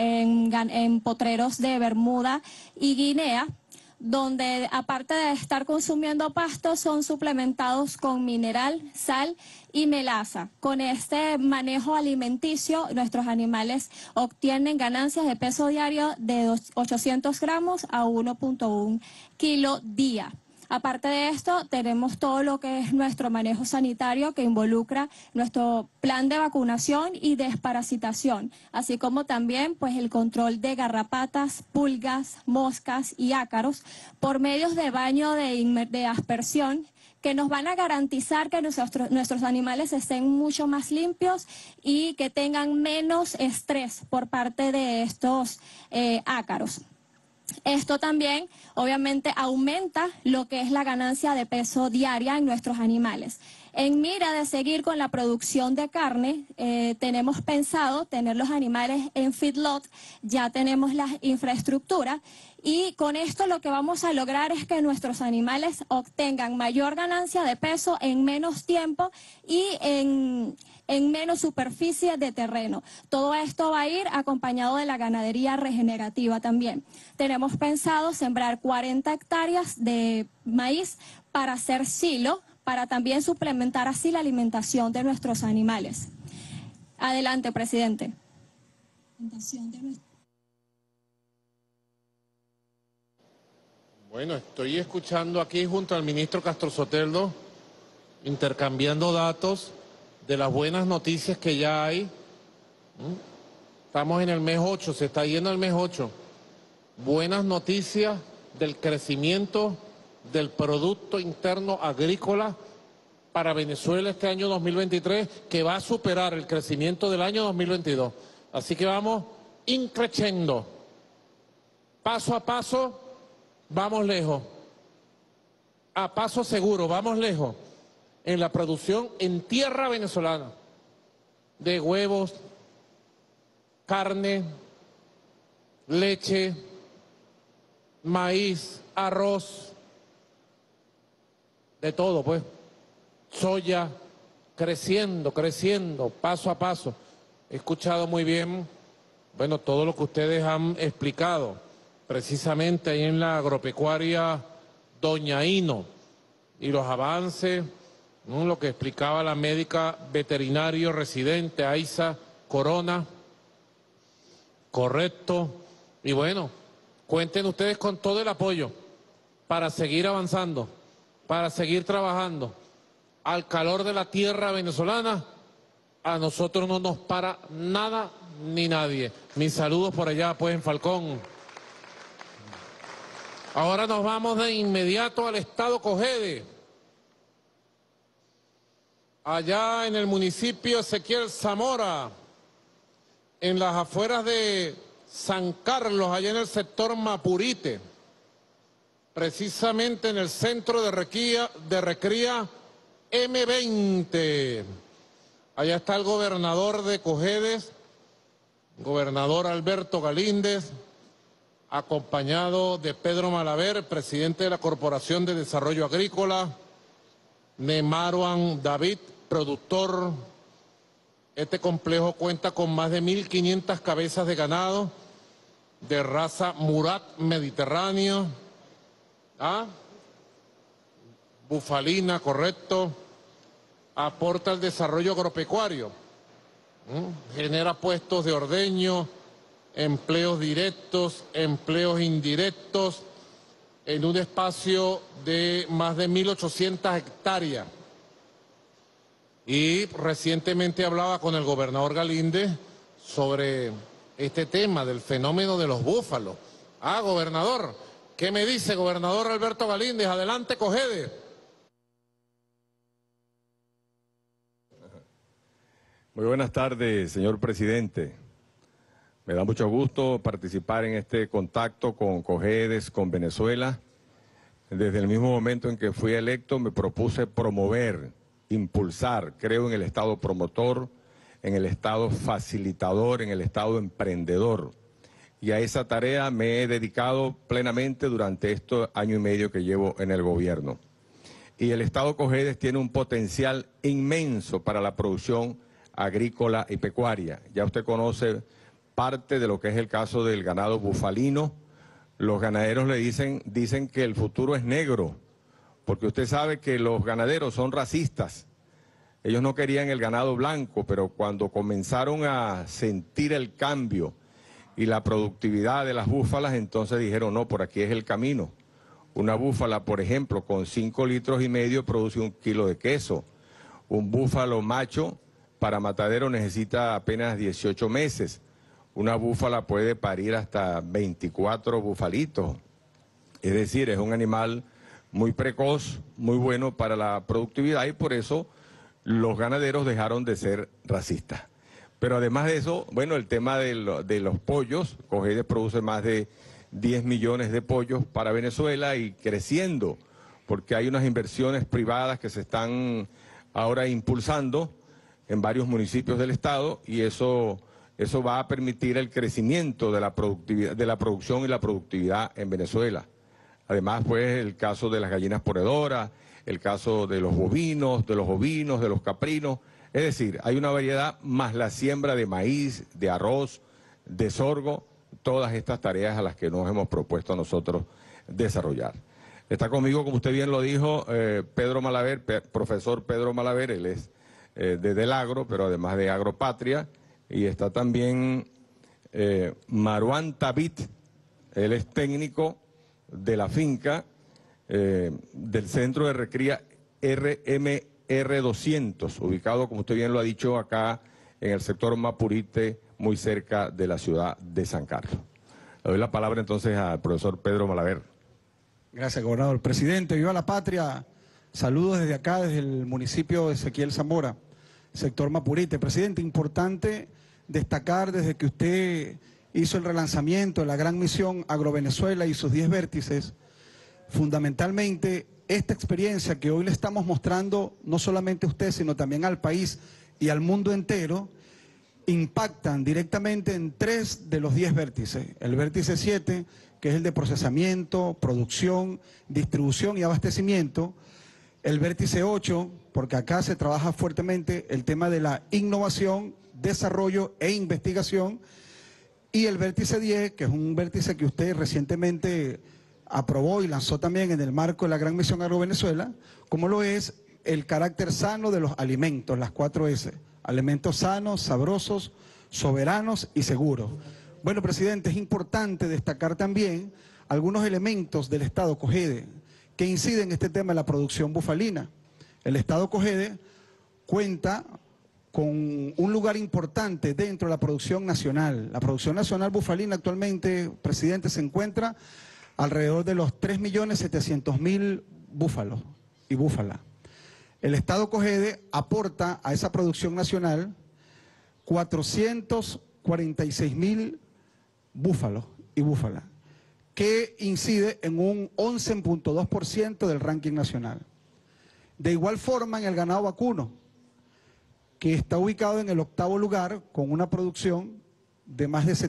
en potreros de Bermuda y Guinea, donde aparte de estar consumiendo pasto, son suplementados con mineral, sal y melaza. Con este manejo alimenticio, nuestros animales obtienen ganancias de peso diario de 800 gramos a 1.1 kilo día. Aparte de esto, tenemos todo lo que es nuestro manejo sanitario que involucra nuestro plan de vacunación y desparasitación, así como también pues el control de garrapatas, pulgas, moscas y ácaros por medios de baño de aspersión, que nos van a garantizar que nuestros animales estén mucho más limpios y que tengan menos estrés por parte de estos ácaros. Esto también, obviamente, aumenta lo que es la ganancia de peso diaria en nuestros animales. En mira de seguir con la producción de carne, tenemos pensado tener los animales en feedlot, ya tenemos la infraestructura y con esto lo que vamos a lograr es que nuestros animales obtengan mayor ganancia de peso en menos tiempo y en menos superficie de terreno. Todo esto va a ir acompañado de la ganadería regenerativa también. Tenemos pensado sembrar 40 hectáreas de maíz para hacer silo, para también suplementar así la alimentación de nuestros animales. Adelante, presidente. Bueno, estoy escuchando aquí junto al ministro Castro Soteldo, intercambiando datos de las buenas noticias que ya hay. Estamos en el mes 8, se está yendo el mes 8. Buenas noticias del crecimiento del Producto Interno Agrícola para Venezuela este año 2023, que va a superar el crecimiento del año 2022. Así que vamos increciendo. Paso a paso, vamos lejos. A paso seguro, vamos lejos en la producción en tierra venezolana de huevos, carne, leche, maíz, arroz, de todo pues, soya, creciendo, paso a paso. He escuchado muy bien, bueno, todo lo que ustedes han explicado, precisamente ahí en la agropecuaria Doña Hino, y los avances, ¿no? Lo que explicaba la médica veterinario residente Aiza Corona, correcto, y bueno, cuenten ustedes con todo el apoyo para seguir avanzando, para seguir trabajando. Al calor de la tierra venezolana, a nosotros no nos para nada ni nadie. Mis saludos por allá, pues, en Falcón. Ahora nos vamos de inmediato al estado Cogede. Allá en el municipio Ezequiel Zamora, en las afueras de San Carlos, allá en el sector Mapurite, precisamente en el centro de recría M20. Allá está el gobernador de Cojedes, gobernador Alberto Galíndez, acompañado de Pedro Malaver, presidente de la Corporación de Desarrollo Agrícola, Nemaruan David, productor. Este complejo cuenta con más de 1.500 cabezas de ganado de raza Murat Mediterráneo, bufalina, correcto, aporta al desarrollo agropecuario, genera puestos de ordeño, empleos directos, empleos indirectos, en un espacio de más de 1.800 hectáreas. Y recientemente hablaba con el gobernador Galíndez sobre este tema del fenómeno de los búfalos. Gobernador, ¿qué me dice, gobernador Alberto Galíndez? Adelante, Cogede. Muy buenas tardes, señor presidente. Me da mucho gusto participar en este contacto con Cojedes, con Venezuela. Desde el mismo momento en que fui electo me propuse promover, impulsar, creo en el Estado promotor, en el Estado facilitador, en el Estado emprendedor. Y a esa tarea me he dedicado plenamente durante este año y medio que llevo en el gobierno. Y el Estado Cojedes tiene un potencial inmenso para la producción agrícola y pecuaria. Ya usted conoce parte de lo que es el caso del ganado bufalino. Los ganaderos le dicen que el futuro es negro, porque usted sabe que los ganaderos son racistas. Ellos no querían el ganado blanco, pero cuando comenzaron a sentir el cambio y la productividad de las búfalas, entonces dijeron, no, por aquí es el camino. Una búfala, por ejemplo, con 5,5 litros produce 1 kilo de queso. Un búfalo macho para matadero necesita apenas 18 meses. Una búfala puede parir hasta 24 bufalitos. Es decir, es un animal muy precoz, muy bueno para la productividad y por eso los ganaderos dejaron de ser racistas. Pero además de eso, bueno, el tema de los pollos, Cogedes produce más de 10 millones de pollos para Venezuela y creciendo, porque hay unas inversiones privadas que se están ahora impulsando en varios municipios del estado y eso va a permitir el crecimiento de la productividad, de la producción y la productividad en Venezuela. Además, pues, el caso de las gallinas ponedoras, el caso de los bovinos, de los ovinos, de los caprinos. Es decir, hay una variedad más la siembra de maíz, de arroz, de sorgo, todas estas tareas a las que nos hemos propuesto a nosotros desarrollar. Está conmigo, como usted bien lo dijo, Pedro Malaver, profesor Pedro Malaver, él es de Del Agro, pero además de Agropatria, y está también Maruán Tabit, él es técnico de la finca del Centro de Recría RMR 200, ubicado, como usted bien lo ha dicho, acá en el sector Mapurite, muy cerca de la ciudad de San Carlos. Le doy la palabra entonces al profesor Pedro Malaver. Gracias, gobernador. Presidente, viva la patria. Saludos desde acá, desde el municipio de Ezequiel Zamora, sector Mapurite. Presidente, importante destacar desde que usted hizo el relanzamiento de la gran misión Agrovenezuela y sus 10 vértices, fundamentalmente esta experiencia que hoy le estamos mostrando, no solamente a usted, sino también al país y al mundo entero, impactan directamente en 3 de los 10 vértices. El vértice 7, que es el de procesamiento, producción, distribución y abastecimiento. El vértice 8, porque acá se trabaja fuertemente el tema de la innovación, desarrollo e investigación. Y el vértice 10, que es un vértice que usted recientemente aprobó y lanzó también en el marco de la Gran Misión Agrovenezuela, como lo es el carácter sano de los alimentos, las 4 S. Alimentos sanos, sabrosos, soberanos y seguros. Bueno, presidente, es importante destacar también algunos elementos del Estado Cogede que inciden en este tema de la producción bufalina. El Estado Cogede cuenta con un lugar importante dentro de la producción nacional. La producción nacional bufalina actualmente, presidente, se encuentra alrededor de los 3.700.000 búfalos y búfalas. El Estado Cogede aporta a esa producción nacional 446.000 búfalos y búfalas, que incide en un 11.2% del ranking nacional. De igual forma, en el ganado vacuno, que está ubicado en el 8º lugar con una producción de más de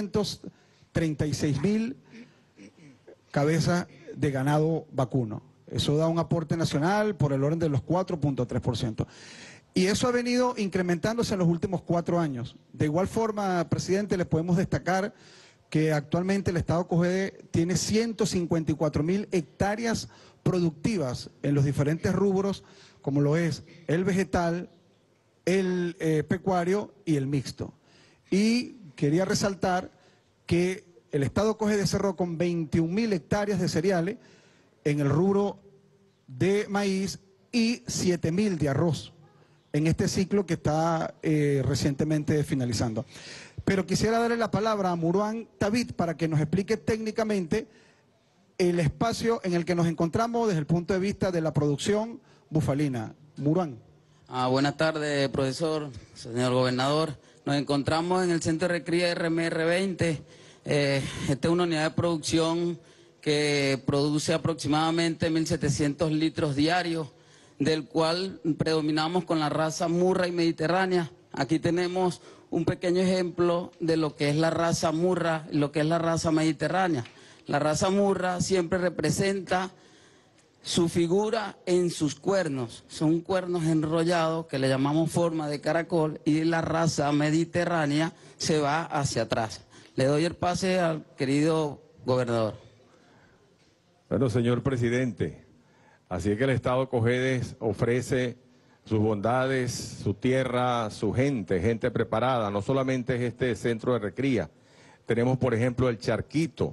736.000 cabezas de ganado vacuno. Eso da un aporte nacional por el orden de los 4.3%. Y eso ha venido incrementándose en los últimos 4 años. De igual forma, presidente, le podemos destacar que actualmente el Estado Cogede tiene 154.000 hectáreas productivas en los diferentes rubros, como lo es el vegetal, el pecuario y el mixto. Y quería resaltar que el Estado Cogede cerró con 21.000 hectáreas de cereales en el rubro de maíz y 7.000 de arroz en este ciclo que está recientemente finalizando. Pero quisiera darle la palabra a Maruán Tabit para que nos explique técnicamente el espacio en el que nos encontramos desde el punto de vista de la producción bufalina. Maruán. Buenas tardes, profesor, señor gobernador. Nos encontramos en el Centro de Recría RMR 20. Esta es una unidad de producción que produce aproximadamente 1.700 litros diarios, del cual predominamos con la raza murra y mediterránea. Aquí tenemos un pequeño ejemplo de lo que es la raza murra y lo que es la raza mediterránea. La raza murra siempre representa su figura en sus cuernos. Son cuernos enrollados que le llamamos forma de caracol, y la raza mediterránea se va hacia atrás. Le doy el pase al querido gobernador. Bueno, señor presidente, así es que el Estado Cogedes ofrece sus bondades, su tierra, su gente, gente preparada. No solamente es este centro de recría. Tenemos, por ejemplo, el charquito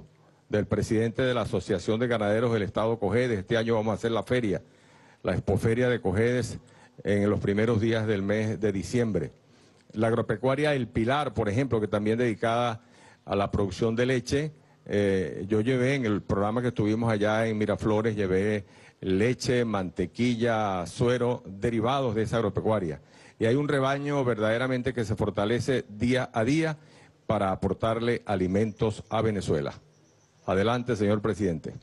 del presidente de la Asociación de Ganaderos del Estado Cojedes. Este año vamos a hacer la feria, la expoferia de Cojedes, en los primeros días del mes de diciembre. La agropecuaria El Pilar, por ejemplo, que también dedicada a la producción de leche. Yo llevé en el programa que estuvimos allá en Miraflores, llevé leche, mantequilla, suero, derivados de esa agropecuaria. Y hay un rebaño verdaderamente que se fortalece día a día para aportarle alimentos a Venezuela. Adelante, señor presidente.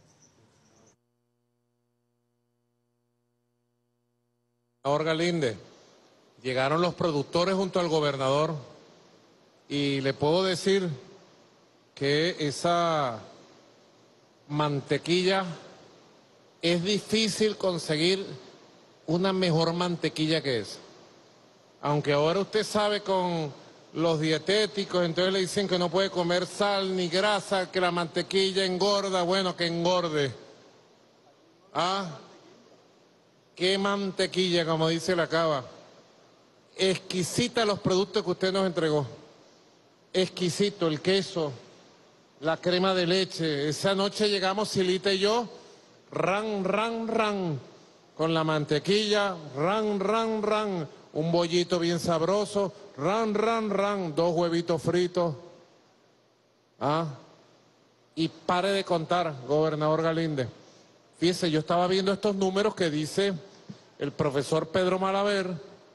Gobernador Galíndez, llegaron los productores junto al gobernador y le puedo decir que esa mantequilla es difícil conseguir una mejor mantequilla que esa. Aunque ahora usted sabe con los dietéticos, entonces le dicen que no puede comer sal ni grasa, que la mantequilla engorda. Bueno, que engorde. ¿Ah? ¿Qué mantequilla, como dice la cava? Exquisita los productos que usted nos entregó. Exquisito el queso, la crema de leche. Esa noche llegamos Silita y yo, ran, con la mantequilla, ran, un bollito bien sabroso, ran, 2 huevitos fritos. ¿Ah? Y pare de contar, gobernador Galíndez. Fíjese, yo estaba viendo estos números que dice el profesor Pedro Malaver.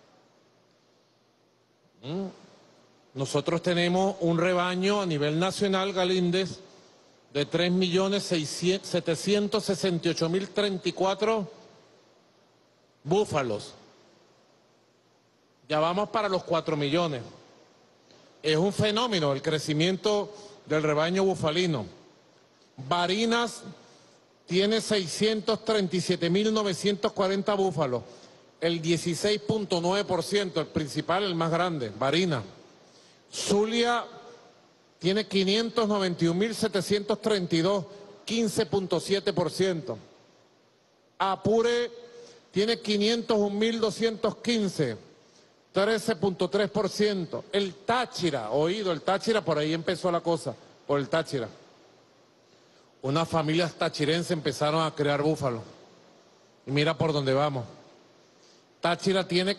Nosotros tenemos un rebaño a nivel nacional, Galíndez, de 3.768.034 búfalos. Ya vamos para los 4 millones. Es un fenómeno el crecimiento del rebaño bufalino. Barinas tiene 637.940 búfalos, el 16.9%, el principal, el más grande, Barinas. Zulia tiene 591.732, 15.7%. Apure tiene 501.215, 13.3%. El Táchira, oído, el Táchira, por ahí empezó la cosa, por el Táchira. Unas familias tachirenses empezaron a crear búfalos. Y mira por dónde vamos. Táchira tiene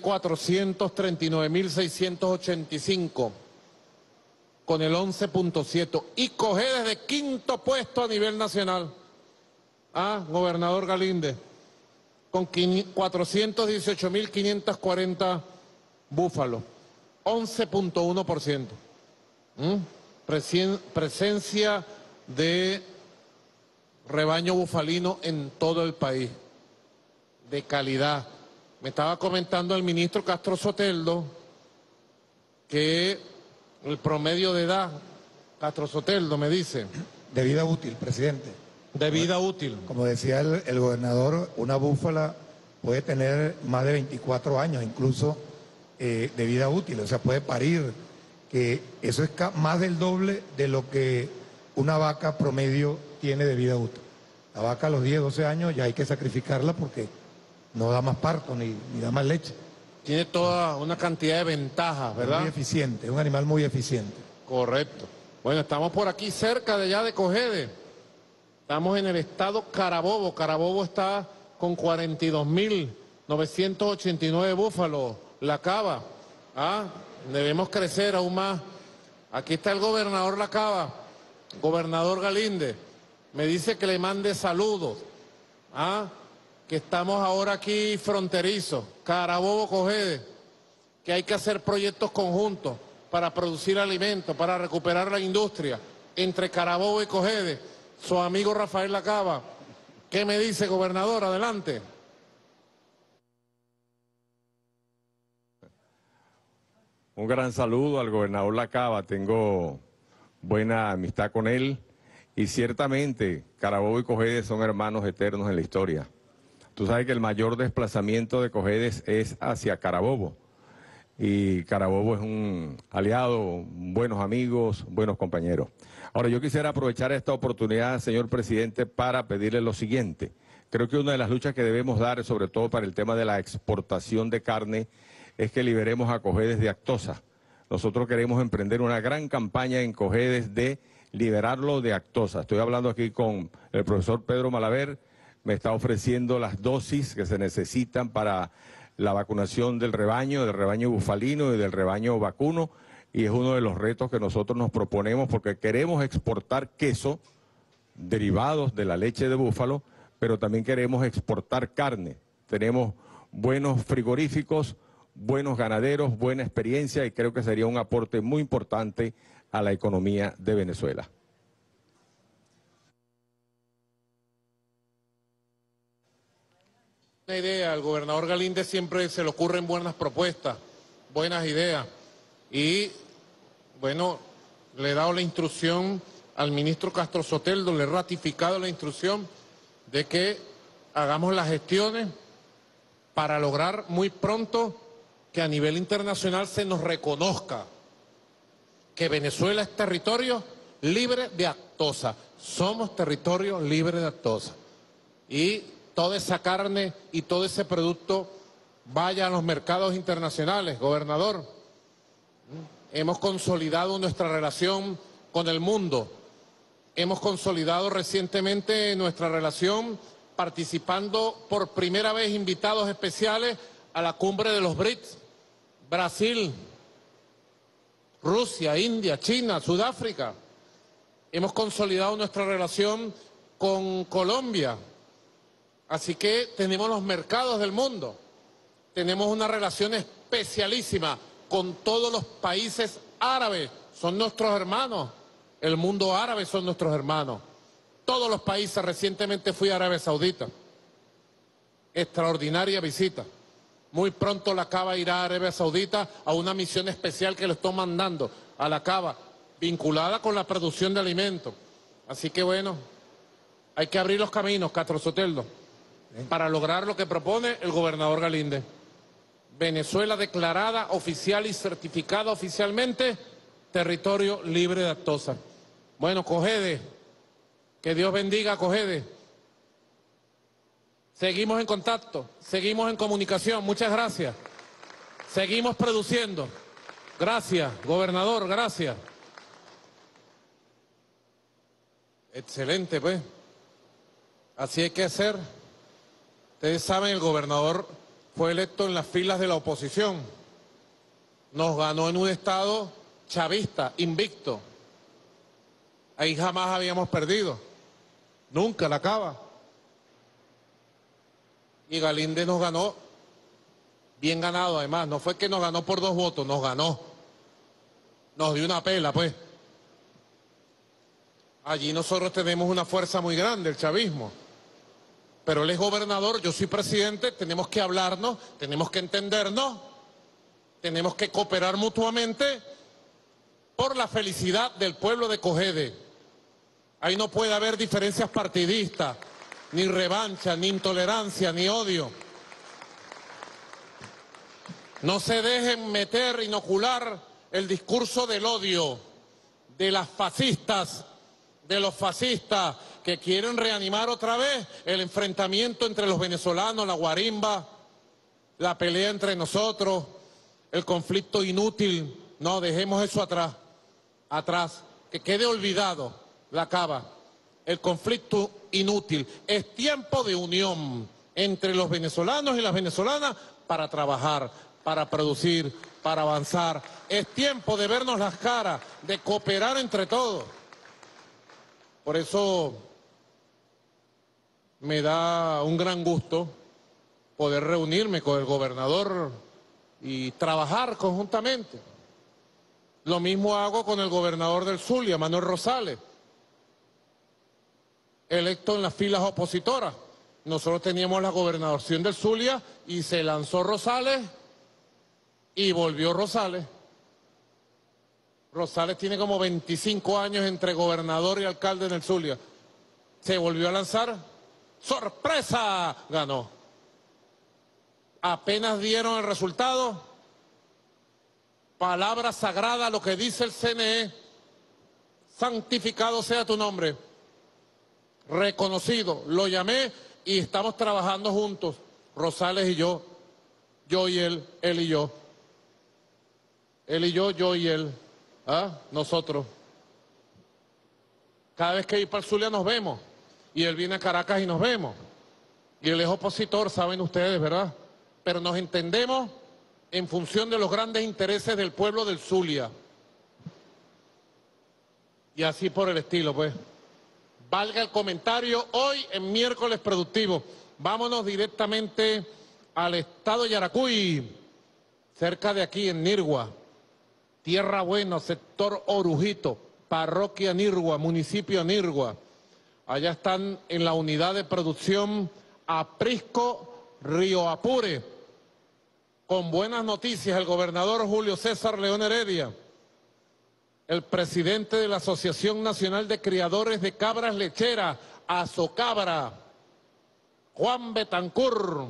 439.685, con el 11.7%. Y Cojedes de 5º puesto a nivel nacional. Ah, gobernador Galíndez, con 418.540 búfalos, 11.1%. Presencia de rebaño bufalino en todo el país, de calidad. Me estaba comentando el ministro Castro Soteldo que el promedio de edad, Castro Soteldo me dice... De vida útil, presidente. De vida útil. Como decía el gobernador, una búfala puede tener más de 24 años incluso de vida útil, o sea, puede parir, que eso es más del doble de lo que una vaca promedio tiene de vida útil. La vaca a los 10, 12 años ya hay que sacrificarla porque no da más parto ni da más leche. Tiene toda una cantidad de ventajas, ¿verdad? Muy eficiente, es un animal muy eficiente. Correcto. Bueno, estamos por aquí cerca de allá de Cojedes. Estamos en el estado Carabobo. Carabobo está con 42.989 búfalos. La Cava. Ah, debemos crecer aún más. Aquí está el gobernador La Cava, gobernador Galíndez. Me dice que le mande saludos. Ah, que estamos ahora aquí fronterizos, Carabobo, Cojedes, que hay que hacer proyectos conjuntos para producir alimentos, para recuperar la industria entre Carabobo y Cojedes. Su amigo Rafael La Cava. ¿Qué me dice, gobernador? Adelante. Un gran saludo al gobernador La Cava. Tengo buena amistad con él y ciertamente Carabobo y Cojedes son hermanos eternos en la historia. Tú sabes que el mayor desplazamiento de Cojedes es hacia Carabobo y Carabobo es un aliado, buenos amigos, buenos compañeros. Ahora yo quisiera aprovechar esta oportunidad, señor presidente, para pedirle lo siguiente. Creo que una de las luchas que debemos dar, sobre todo para el tema de la exportación de carne, es que liberemos a Cojedes de Actosa. Nosotros queremos emprender una gran campaña en Cojedes de liberarlo de Actosa. Estoy hablando aquí con el profesor Pedro Malaver, me está ofreciendo las dosis que se necesitan para la vacunación del rebaño bufalino y del rebaño vacuno, y es uno de los retos que nosotros nos proponemos porque queremos exportar queso, derivados de la leche de búfalo, pero también queremos exportar carne. Tenemos buenos frigoríficos, buenos ganaderos, buena experiencia y creo que sería un aporte muy importante a la economía de Venezuela. Una idea, al gobernador Galíndez siempre se le ocurren buenas propuestas, buenas ideas y bueno, le he dado la instrucción al ministro Castro Soteldo, le he ratificado la instrucción de que hagamos las gestiones para lograr muy pronto que a nivel internacional se nos reconozca que Venezuela es territorio libre de Actosa. Somos territorio libre de Actosa. Y toda esa carne y todo ese producto vaya a los mercados internacionales, gobernador. Hemos consolidado nuestra relación con el mundo. Hemos consolidado recientemente nuestra relación participando por primera vez invitados especiales a la cumbre de los BRICS. Brasil, Rusia, India, China, Sudáfrica. Hemos consolidado nuestra relación con Colombia. Así que tenemos los mercados del mundo. Tenemos una relación especialísima con todos los países árabes. Son nuestros hermanos. El mundo árabe son nuestros hermanos. Todos los países. Recientemente fui a Arabia Saudita. Extraordinaria visita. Muy pronto la Cava irá a Arabia Saudita a una misión especial que le estoy mandando a la Cava, vinculada con la producción de alimentos. Así que bueno, hay que abrir los caminos, Castro Soteldo, para lograr lo que propone el gobernador Galíndez. Venezuela declarada oficial y certificada oficialmente territorio libre de Actosa. Bueno, Cogede, que Dios bendiga, Cogede. Seguimos en contacto, seguimos en comunicación, muchas gracias. Seguimos produciendo. Gracias, gobernador, gracias. Excelente, pues. Así hay que hacer. Ustedes saben, el gobernador fue electo en las filas de la oposición. Nos ganó en un estado chavista, invicto. Ahí jamás habíamos perdido. Nunca, la Cava. Y Galíndez nos ganó, bien ganado además, no fue que nos ganó por 2 votos, nos ganó. Nos dio una pela, pues. Allí nosotros tenemos una fuerza muy grande, el chavismo. Pero él es gobernador, yo soy presidente, tenemos que hablarnos, tenemos que entendernos, tenemos que cooperar mutuamente por la felicidad del pueblo de Cogede. Ahí no puede haber diferencias partidistas, ni revancha, ni intolerancia, ni odio. No se dejen meter, inocular el discurso del odio, de las fascistas, de los fascistas que quieren reanimar otra vez el enfrentamiento entre los venezolanos, la guarimba, la pelea entre nosotros, el conflicto inútil. No, dejemos eso atrás, que quede olvidado la Cava. El conflicto inútil. Es tiempo de unión entre los venezolanos y las venezolanas para trabajar, para producir, para avanzar. Es tiempo de vernos las caras, de cooperar entre todos. Por eso me da un gran gusto poder reunirme con el gobernador y trabajar conjuntamente. Lo mismo hago con el gobernador del Zulia, Manuel Rosales, electo en las filas opositoras. Nosotros teníamos la gobernación del Zulia y se lanzó Rosales y volvió Rosales. Rosales tiene como 25 años entre gobernador y alcalde en el Zulia. Se volvió a lanzar. ¡Sorpresa! Ganó. Apenas dieron el resultado. Palabra sagrada, lo que dice el CNE. Santificado sea tu nombre. Reconocido. Lo llamé y estamos trabajando juntos. Rosales y yo y él y yo. Él y yo y él. ¿Ah? Nosotros. Cada vez que ir para el Zulia nos vemos. Y él viene a Caracas y nos vemos. Y él es opositor, saben ustedes, ¿verdad? Pero nos entendemos en función de los grandes intereses del pueblo del Zulia. Y así por el estilo, pues. Valga el comentario hoy en miércoles productivo. Vámonos directamente al estado de Yaracuy, cerca de aquí en Nirgua. Tierra Buena, sector Orujito, parroquia Nirgua, municipio Nirgua. Allá están en la unidad de producción Aprisco Río Apure. Con buenas noticias, el gobernador Julio César León Heredia, el presidente de la Asociación Nacional de Criadores de Cabras Lecheras, Azocabra, Juan Betancur,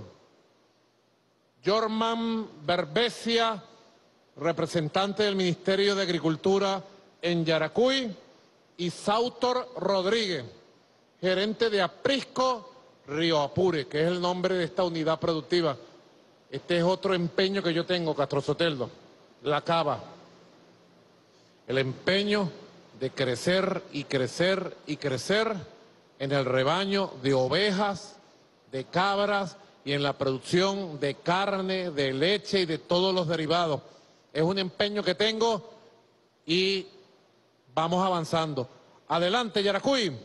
Jorman Berbesia, representante del Ministerio de Agricultura en Yaracuy, y Sautor Rodríguez, gerente de Aprisco Río Apure, que es el nombre de esta unidad productiva. Este es otro empeño que yo tengo, Castro Soteldo, la cava. El empeño de crecer y crecer y crecer en el rebaño de ovejas, de cabras y en la producción de carne, de leche y de todos los derivados. Es un empeño que tengo y vamos avanzando. Adelante, Yaracuy.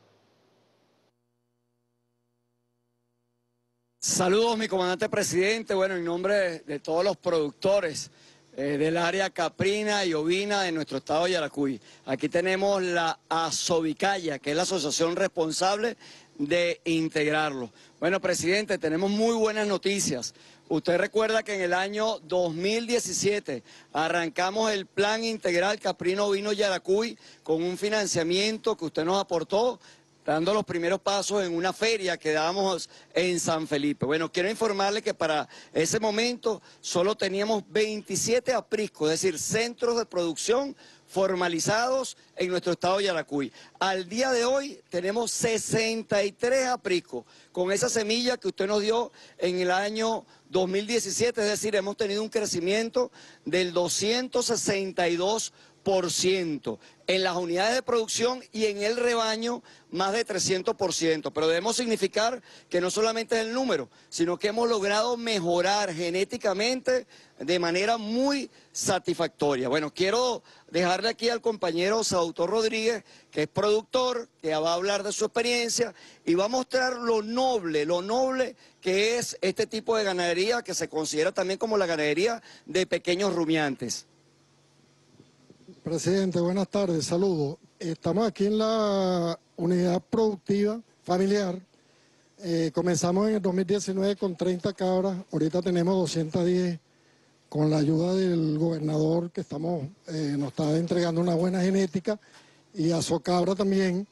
Saludos, mi comandante presidente. Bueno, en nombre de todos los productores del área caprina y ovina de nuestro estado de Yaracuy. Aquí tenemos la Azovicaya, que es la asociación responsable de integrarlo. Bueno, presidente, tenemos muy buenas noticias. Usted recuerda que en el año 2017 arrancamos el Plan Integral Caprino Ovino Yaracuy con un financiamiento que usted nos aportó, dando los primeros pasos en una feria que dábamos en San Felipe. Bueno, quiero informarle que para ese momento solo teníamos 27 apriscos, es decir, centros de producción formalizados en nuestro estado de Yaracuy. Al día de hoy tenemos 63 apriscos con esa semilla que usted nos dio en el año 2017, es decir, hemos tenido un crecimiento del 262%. En las unidades de producción y en el rebaño más de 300%, pero debemos significar que no solamente es el número, sino que hemos logrado mejorar genéticamente de manera muy satisfactoria. Bueno, quiero dejarle aquí al compañero Sautor Rodríguez, que es productor, que va a hablar de su experiencia y va a mostrar lo noble que es este tipo de ganadería que se considera también como la ganadería de pequeños rumiantes. Presidente, buenas tardes, saludos. Estamos aquí en la unidad productiva familiar. Comenzamos en el 2019 con 30 cabras, ahorita tenemos 210 con la ayuda del gobernador que nos está entregando una buena genética y Azocabra también.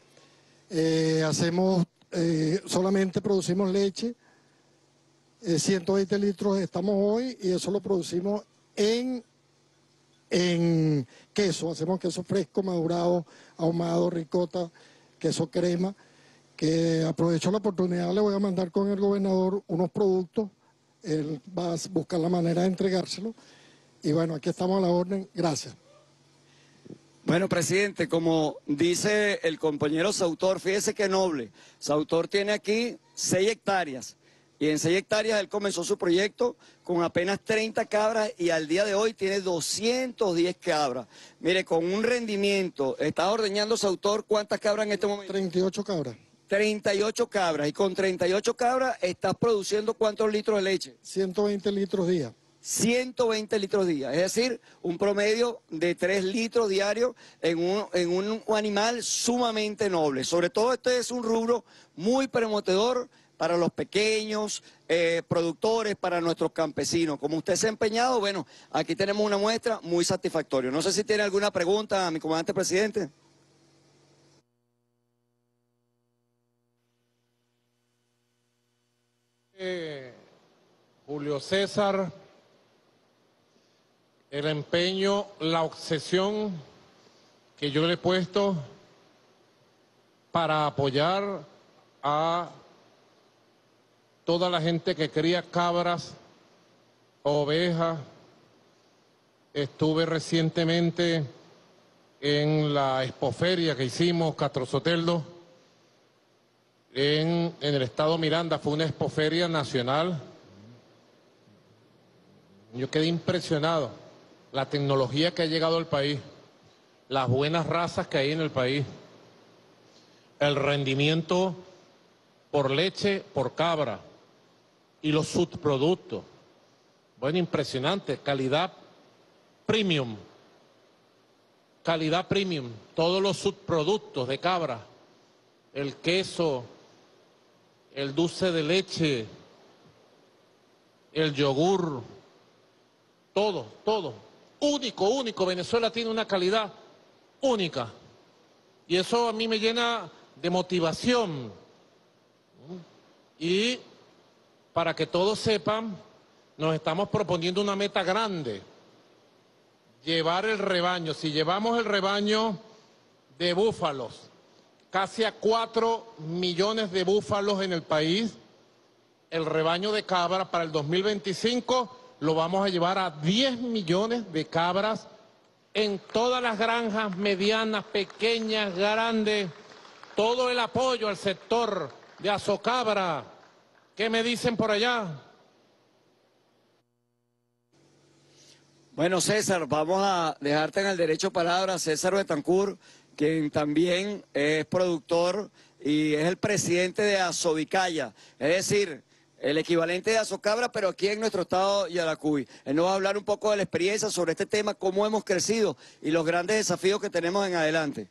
Solamente producimos leche, 120 litros estamos hoy y eso lo producimos en queso, hacemos queso fresco, madurado, ahumado, ricota, queso crema, que aprovecho la oportunidad, le voy a mandar con el gobernador unos productos, él va a buscar la manera de entregárselo, y bueno, aquí estamos a la orden, gracias. Bueno, presidente, como dice el compañero Sautor, fíjese qué noble, Sautor tiene aquí 6 hectáreas, y en 6 hectáreas él comenzó su proyecto con apenas 30 cabras y al día de hoy tiene 210 cabras. Mire, con un rendimiento, está ordeñando Sautor, ¿cuántas cabras en este momento? 38 cabras. 38 cabras, y con 38 cabras estás produciendo ¿cuántos litros de leche? 120 litros día. 120 litros día, es decir, un promedio de 3 litros diarios en un animal sumamente noble. Sobre todo este es un rubro muy prometedor para los pequeños productores, para nuestros campesinos. Como usted se ha empeñado, bueno, aquí tenemos una muestra muy satisfactoria. No sé si tiene alguna pregunta, mi comandante presidente. Julio César, el empeño, la obsesión que yo le he puesto para apoyar a toda la gente que cría cabras, ovejas. Estuve recientemente en la expoferia que hicimos, Castro Soteldo, en el estado Miranda. Fue una expoferia nacional. Yo quedé impresionado. La tecnología que ha llegado al país, las buenas razas que hay en el país, el rendimiento por leche, por cabra y los subproductos. Bueno, impresionante, calidad premium, todos los subproductos de cabra, el queso, el dulce de leche, el yogur, todo, único. Venezuela tiene una calidad única y eso a mí me llena de motivación. Y para que todos sepan, nos estamos proponiendo una meta grande, llevar el rebaño. Si llevamos el rebaño de búfalos, casi a 4 millones de búfalos en el país, el rebaño de cabras para el 2025 lo vamos a llevar a 10 millones de cabras en todas las granjas medianas, pequeñas, grandes, todo el apoyo al sector de Azocabra. ¿Qué me dicen por allá? Bueno, César, vamos a dejarte en el derecho de palabra. César Betancourt, quien también es productor y es el presidente de Azovicaya, es decir, el equivalente de Azocabra, pero aquí en nuestro estado Yaracuy. Él nos va a hablar un poco de la experiencia sobre este tema, cómo hemos crecido y los grandes desafíos que tenemos en adelante.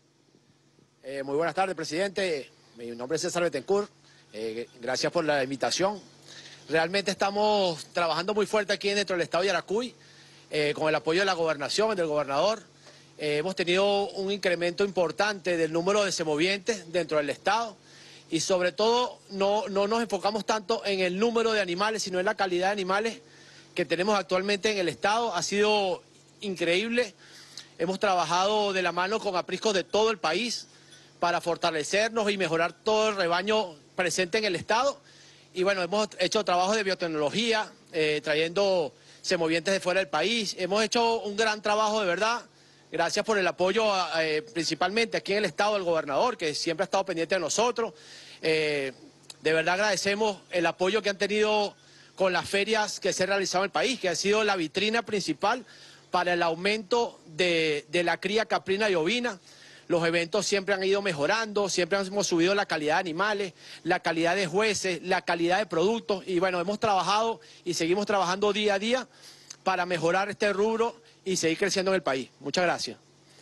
Muy buenas tardes, presidente. Mi nombre es César Betancourt. Gracias por la invitación. Realmente estamos trabajando muy fuerte aquí dentro del estado de Yaracuy, con el apoyo de la gobernación, del gobernador. Hemos tenido un incremento importante del número de semovientes dentro del estado y sobre todo no nos enfocamos tanto en el número de animales, sino en la calidad de animales que tenemos actualmente en el estado. Ha sido increíble. Hemos trabajado de la mano con apriscos de todo el país para fortalecernos y mejorar todo el rebaño presente en el estado. Y bueno, hemos hecho trabajo de biotecnología, trayendo semovientes de fuera del país. Hemos hecho un gran trabajo de verdad. Gracias por el apoyo, principalmente aquí en el estado del gobernador, que siempre ha estado pendiente de nosotros. De verdad agradecemos el apoyo que han tenido con las ferias que se han realizado en el país, que ha sido la vitrina principal para el aumento de la cría caprina y ovina. Los eventos siempre han ido mejorando, siempre hemos subido la calidad de animales, la calidad de jueces, la calidad de productos. Y bueno, hemos trabajado y seguimos trabajando día a día para mejorar este rubro y seguir creciendo en el país. Muchas gracias.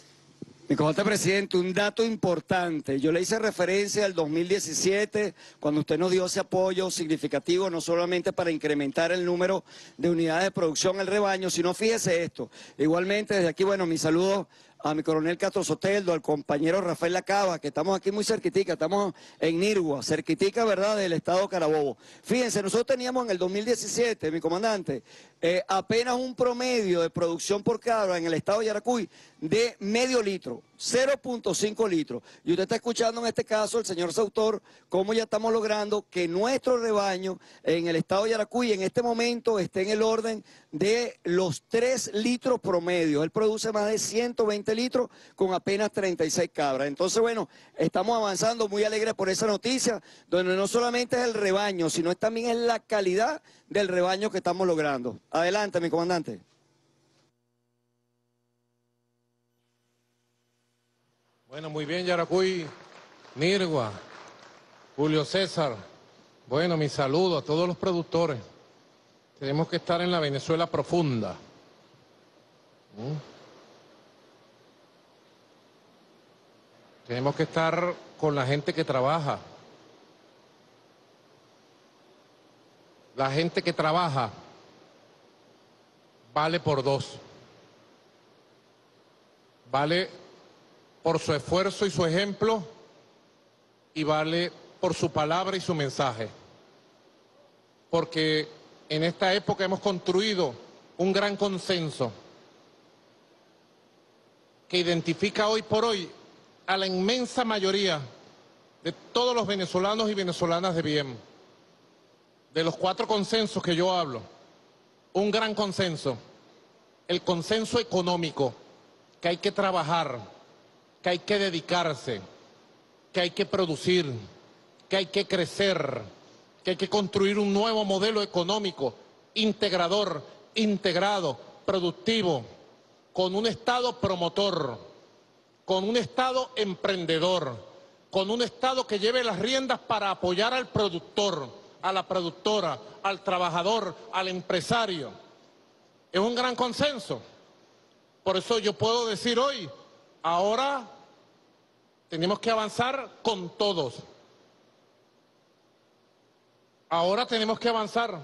Mi comandante presidente, un dato importante. Yo le hice referencia al 2017, cuando usted nos dio ese apoyo significativo, no solamente para incrementar el número de unidades de producción en el rebaño, sino fíjese esto. Igualmente, desde aquí, bueno, mi saludo a mi coronel Castro Soteldo, al compañero Rafael Lacaba, que estamos aquí muy cerquitica, estamos en Nirgua, cerquitica, ¿verdad?, del estado Carabobo. Fíjense, nosotros teníamos en el 2017, mi comandante, apenas un promedio de producción por cabra en el estado de Yaracuy de medio litro, 0.5 litros. Y usted está escuchando en este caso, el señor Sautor, cómo ya estamos logrando que nuestro rebaño en el estado de Yaracuy en este momento esté en el orden de los 3 litros promedio. Él produce más de 120 litros con apenas 36 cabras. Entonces, bueno, estamos avanzando, muy alegres por esa noticia, donde no solamente es el rebaño, sino también es la calidad del rebaño que estamos logrando. Adelante, mi comandante. Bueno, muy bien, Yaracuy, Nirgua, Julio César. Bueno, mi saludo a todos los productores. Tenemos que estar en la Venezuela profunda. Tenemos que estar con la gente que trabaja. La gente que trabaja vale por 2. Vale por su esfuerzo y su ejemplo y vale por su palabra y su mensaje. Porque en esta época hemos construido un gran consenso que identifica hoy por hoy a la inmensa mayoría de todos los venezolanos y venezolanas de bien. De los 4 consensos que yo hablo, un gran consenso, el consenso económico, que hay que trabajar, que hay que dedicarse, que hay que producir, que hay que crecer, que hay que construir un nuevo modelo económico, integrador, integrado, productivo, con un Estado promotor, con un Estado emprendedor, con un Estado que lleve las riendas para apoyar al productor, a la productora, al trabajador, al empresario. Es un gran consenso. Por eso yo puedo decir hoy, ahora tenemos que avanzar con todos. Ahora tenemos que avanzar.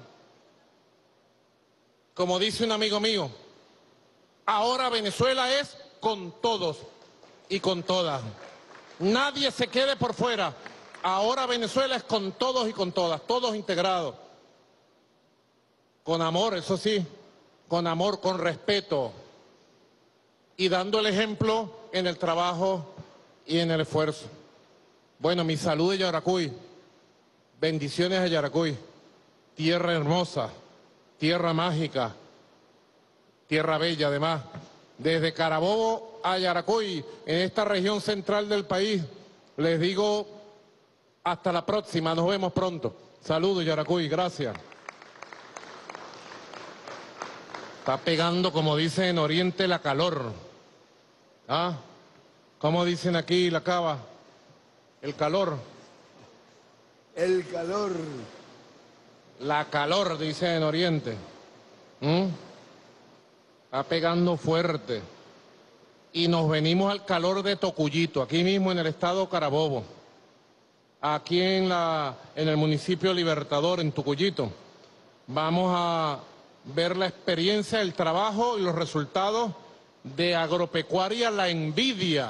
Como dice un amigo mío, ahora Venezuela es con todos y con todas. Nadie se quede por fuera. Ahora Venezuela es con todos y con todas, todos integrados. Con amor, eso sí, con amor, con respeto. Y dando el ejemplo en el trabajo y en el esfuerzo. Bueno, mi salud de Yaracuy. Bendiciones a Yaracuy. Tierra hermosa, tierra mágica, tierra bella además. Desde Carabobo a Yaracuy, en esta región central del país, les digo hasta la próxima, nos vemos pronto. Saludos Yaracuy, gracias. Está pegando, como dicen en Oriente, la calor. ¿Ah? ¿Cómo dicen aquí la cava? El calor. El calor. La calor, dicen en Oriente. Está pegando fuerte. Y nos venimos al calor de Tocuyito, aquí mismo en el estado Carabobo. Aquí en el municipio Libertador, en Tocuyito. Vamos a ver la experiencia, el trabajo y los resultados de Agropecuaria La Envidia.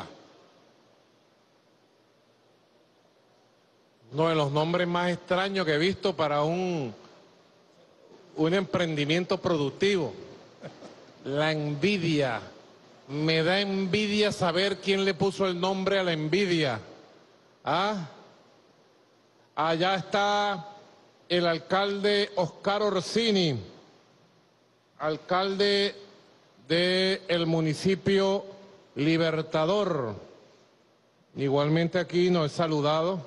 Uno de los nombres más extraños que he visto para un emprendimiento productivo. La Envidia. Me da envidia saber quién le puso el nombre a la envidia. ¿Ah? Allá está el alcalde Oscar Orsini, alcalde del municipio Libertador. Igualmente aquí nos he saludado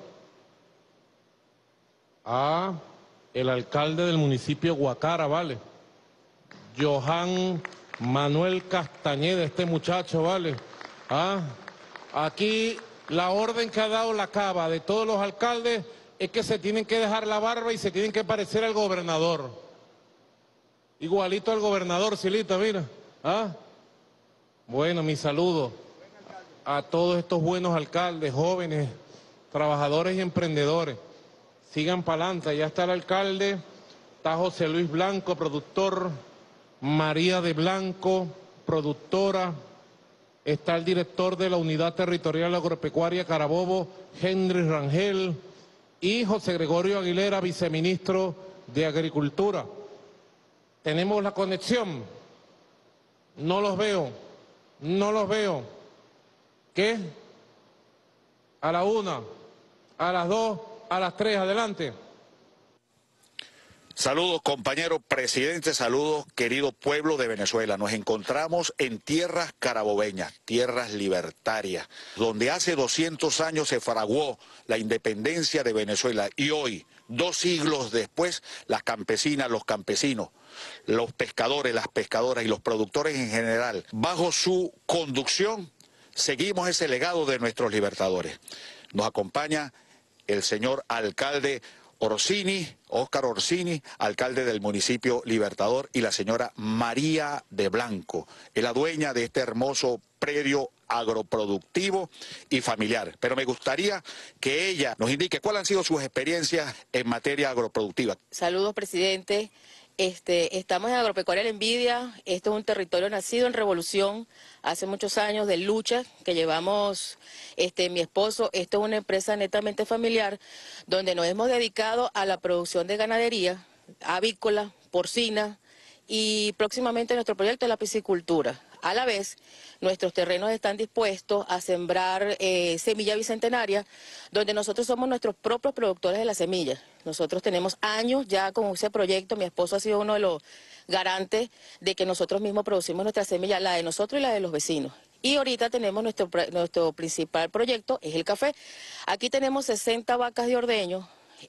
a el alcalde del municipio Guacara, ¿vale? Johan Manuel Castañeda, este muchacho, ¿vale? ¿Ah? Aquí la orden que ha dado la cava de todos los alcaldes es que se tienen que dejar la barba y se tienen que parecer al gobernador. Igualito al gobernador, Silita, mira. ¿Ah? Bueno, mi saludo a todos estos buenos alcaldes, jóvenes, trabajadores y emprendedores. Sigan para adelante, ya está el alcalde, está José Luis Blanco, productor, María de Blanco, productora, está el director de la Unidad Territorial Agropecuaria Carabobo, Henry Rangel, y José Gregorio Aguilera, viceministro de Agricultura. Tenemos la conexión. No los veo, no los veo. ¿Qué? A la 1, a las 2, a las 3, adelante. Saludos, compañero presidente, saludos, querido pueblo de Venezuela. Nos encontramos en tierras carabobeñas, tierras libertarias, donde hace 200 años se fraguó la independencia de Venezuela y hoy, 2 siglos después, las campesinas, los campesinos, los pescadores, las pescadoras y los productores en general, bajo su conducción, seguimos ese legado de nuestros libertadores. Nos acompaña el señor alcalde Orsini, Óscar Orsini, alcalde del municipio Libertador, y la señora María de Blanco, es la dueña de este hermoso predio agroproductivo y familiar. Pero me gustaría que ella nos indique cuáles han sido sus experiencias en materia agroproductiva. Saludos, presidente. Estamos en Agropecuaria La Envidia. Este es un territorio nacido en revolución hace muchos años de lucha que llevamos mi esposo. Esto es una empresa netamente familiar donde nos hemos dedicado a la producción de ganadería, avícola, porcina y próximamente nuestro proyecto es la piscicultura. A la vez, nuestros terrenos están dispuestos a sembrar semilla bicentenaria, donde nosotros somos nuestros propios productores de la semilla. Nosotros tenemos años ya con ese proyecto, mi esposo ha sido uno de los garantes de que nosotros mismos producimos nuestra semilla, la de nosotros y la de los vecinos. Y ahorita tenemos nuestro principal proyecto, es el café. Aquí tenemos 60 vacas de ordeño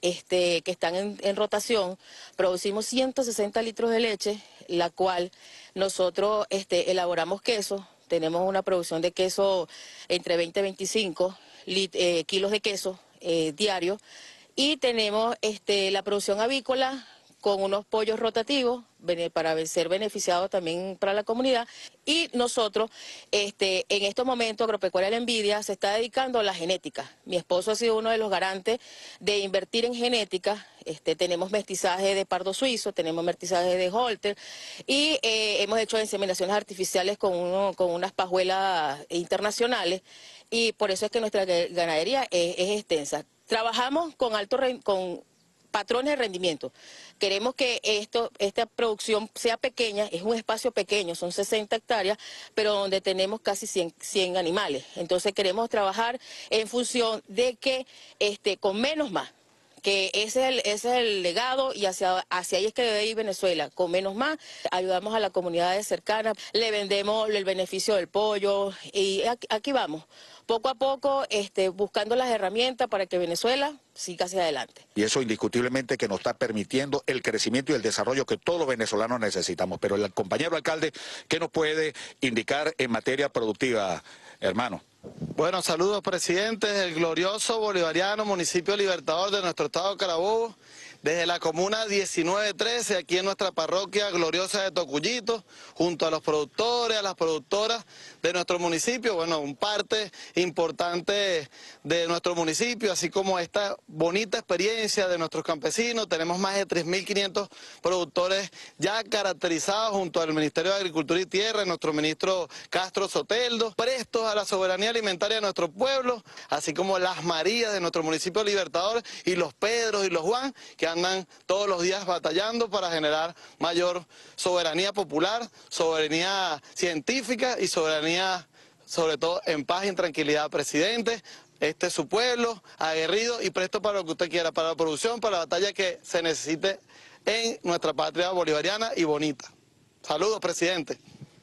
que están en rotación. Producimos 160 litros de leche, la cual nosotros elaboramos queso. Tenemos una producción de queso entre 20 y 25 kilos de queso diario. Y tenemos la producción avícola con unos pollos rotativos para ser beneficiados también para la comunidad. Y nosotros, en estos momentos, Agropecuaria La Envidia se está dedicando a la genética. Mi esposo ha sido uno de los garantes de invertir en genética. Tenemos mestizaje de pardo suizo, tenemos mestizaje de Holter y hemos hecho inseminaciones artificiales con unas pajuelas internacionales, y por eso es que nuestra ganadería es extensa. Trabajamos con patrones de rendimiento. Queremos que esta producción sea pequeña, es un espacio pequeño, son 60 hectáreas, pero donde tenemos casi 100 animales. Entonces queremos trabajar en función de que con menos más, que ese es el legado, y hacia ahí es que debe ir Venezuela, con menos más. Ayudamos a las comunidades cercanas, le vendemos el beneficio del pollo, y aquí vamos, poco a poco, buscando las herramientas para que Venezuela siga hacia adelante. Y eso indiscutiblemente que nos está permitiendo el crecimiento y el desarrollo que todos los venezolanos necesitamos. Pero el compañero alcalde, ¿qué nos puede indicar en materia productiva, hermano? Bueno, saludos, presidente, el glorioso bolivariano municipio libertador de nuestro estado Carabobo, desde la comuna 1913, aquí en nuestra parroquia gloriosa de Tocuyito, junto a los productores, a las productoras de nuestro municipio, bueno, un parte importante de nuestro municipio, así como esta bonita experiencia de nuestros campesinos. Tenemos más de 3.500 productores ya caracterizados junto al Ministerio de Agricultura y Tierra, nuestro ministro Castro Soteldo, prestos a la soberanía alimentaria de nuestro pueblo, así como las Marías de nuestro municipio libertador y los Pedros y los Juan, que andan todos los días batallando para generar mayor soberanía popular, soberanía científica y soberanía sobre todo en paz y en tranquilidad, presidente. Este es su pueblo, aguerrido y presto para lo que usted quiera, para la producción, para la batalla que se necesite en nuestra patria bolivariana y bonita. Saludos, presidente.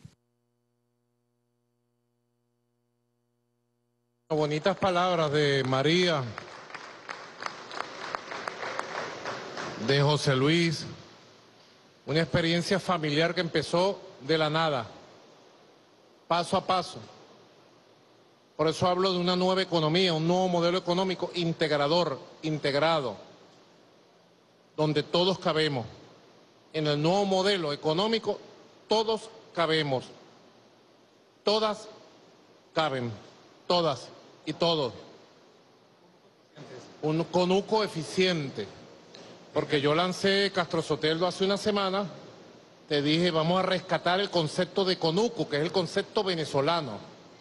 Bonitas palabras de María, de José Luis, una experiencia familiar que empezó de la nada, paso a paso. Por eso hablo de una nueva economía, un nuevo modelo económico integrador, integrado, donde todos cabemos. En el nuevo modelo económico todos cabemos, todas caben, todas y todos. Un conuco eficiente. Porque yo lancé Castro Soteldo hace una semana, te dije, vamos a rescatar el concepto de conuco, que es el concepto venezolano,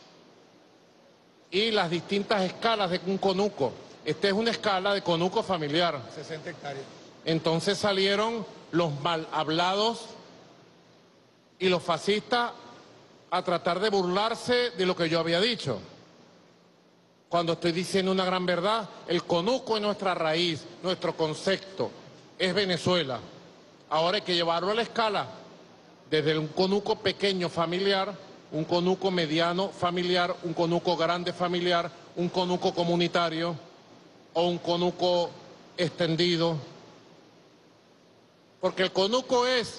y las distintas escalas de un conuco. Esta es una escala de conuco familiar. 60 hectáreas. Entonces salieron los mal hablados y los fascistas a tratar de burlarse de lo que yo había dicho. Cuando estoy diciendo una gran verdad, el conuco es nuestra raíz, nuestro concepto. Es Venezuela. Ahora hay que llevarlo a la escala, desde un conuco pequeño familiar, un conuco mediano familiar, un conuco grande familiar, un conuco comunitario o un conuco extendido. Porque el conuco es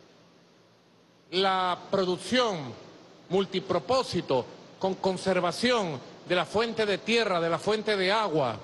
la producción multipropósito con conservación de la fuente de tierra, de la fuente de agua,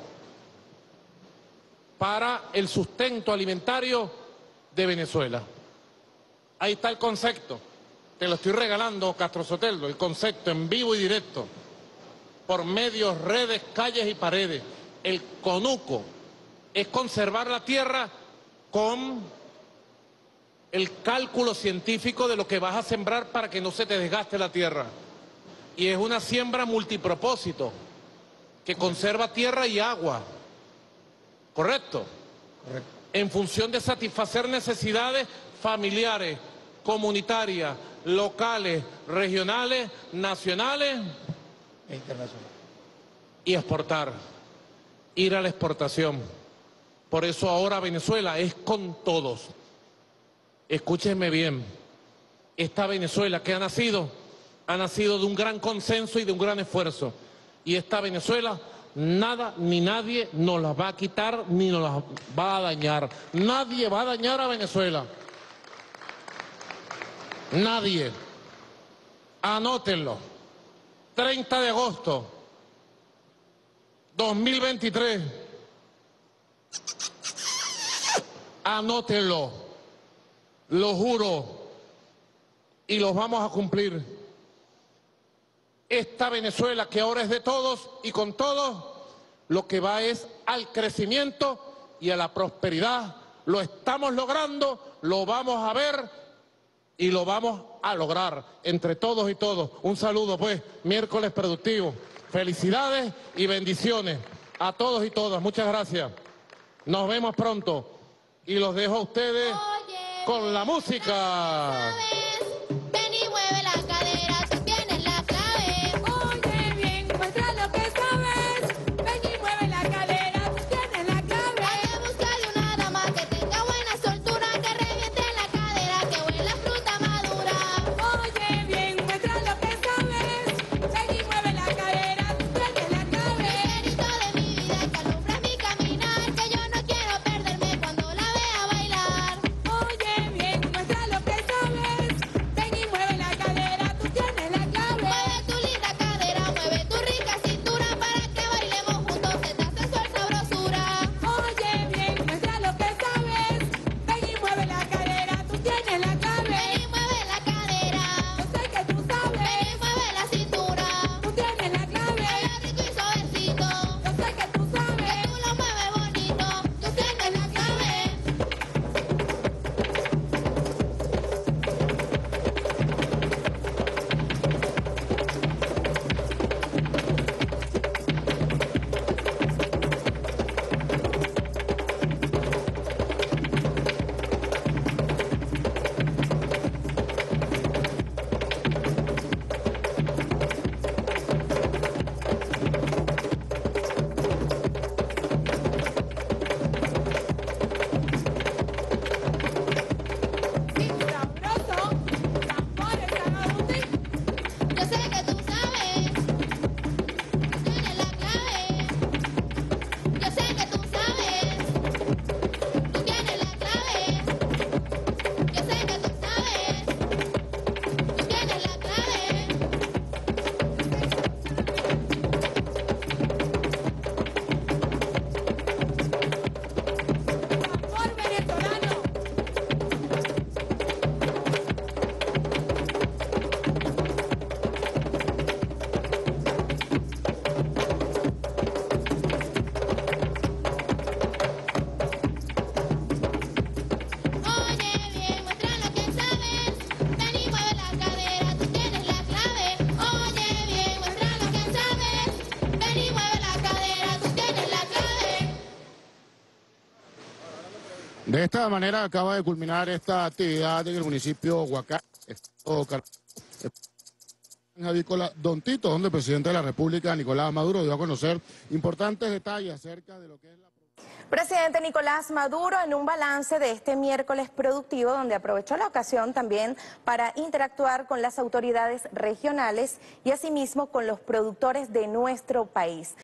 para el sustento alimentario de Venezuela. Ahí está el concepto. Te lo estoy regalando, Castro Soteldo, el concepto en vivo y directo, por medios, redes, calles y paredes. El conuco es conservar la tierra con el cálculo científico de lo que vas a sembrar para que no se te desgaste la tierra. Y es una siembra multipropósito que conserva tierra y agua. ¿Correcto? Correcto. En función de satisfacer necesidades familiares, comunitarias, locales, regionales, nacionales e internacionales. Y exportar, ir a la exportación. Por eso ahora Venezuela es con todos. Escúchenme bien, esta Venezuela que ha nacido ha nacido de un gran consenso y de un gran esfuerzo. Y esta Venezuela, nada ni nadie nos la va a quitar ni nos la va a dañar. Nadie va a dañar a Venezuela. Nadie. Anótenlo. 30 de agosto, 2023. Anótenlo. Lo juro. Y los vamos a cumplir. Esta Venezuela que ahora es de todos y con todos, lo que va es al crecimiento y a la prosperidad. Lo estamos logrando, lo vamos a ver y lo vamos a lograr entre todos y todos. Un saludo pues, miércoles productivo. Felicidades y bendiciones a todos y todas. Muchas gracias. Nos vemos pronto y los dejo a ustedes con la música. Ven y mueve la cadera, tú tienes la clave. Oye bien, muestra lo que sabes. Ven y mueve la cadera, tú tienes la clave. Hay que buscarle una dama que tenga buena soltura, que reviente la cadera, que huela fruta madura. Oye bien, muestra lo que sabes. Ven y mueve la cadera, tú tienes la clave. Misterito de mi vida que alumbra mi caminar, que yo no quiero perderme cuando la vea bailar. Oye bien, muestra lo que sabes. Ven y mueve la cadera, tú tienes la clave. Mueve tu linda cadera, mueve tu rica cintura para que bailemos juntos esta sensual sabrosura. Oye bien, muestra lo que sabes. Ven y mueve la cadera, tú tienes la clave. Ven y mueve la cadera, yo sé que tú sabes. Ven y mueve la cintura, tú tienes la clave. Baila rico y suavecito, yo sé que tú sabes. Que tú lo mueves bonito, tú tienes la clave. Sabroso, tambores Sagabuti. Yo sé que tú sabes, tú tienes la clave. Yo sé que tú sabes, tú tienes la clave. Yo sé que tú sabes, tú tienes la clave. Tambor venezolano. Oye bien, muestra lo que sabes. Ven y mueve la cadera, tú tienes la clave. Oye bien, muestra lo que sabes. Ven y mueve la cadera, tú tienes la clave. De esta manera acaba de culminar esta actividad en el municipio Huacán, estado Carabobo, avícola Don Tito, donde el presidente de la República, Nicolás Maduro, dio a conocer importantes detalles acerca de lo que es la... Presidente Nicolás Maduro en un balance de este miércoles productivo donde aprovechó la ocasión también para interactuar con las autoridades regionales y asimismo con los productores de nuestro país.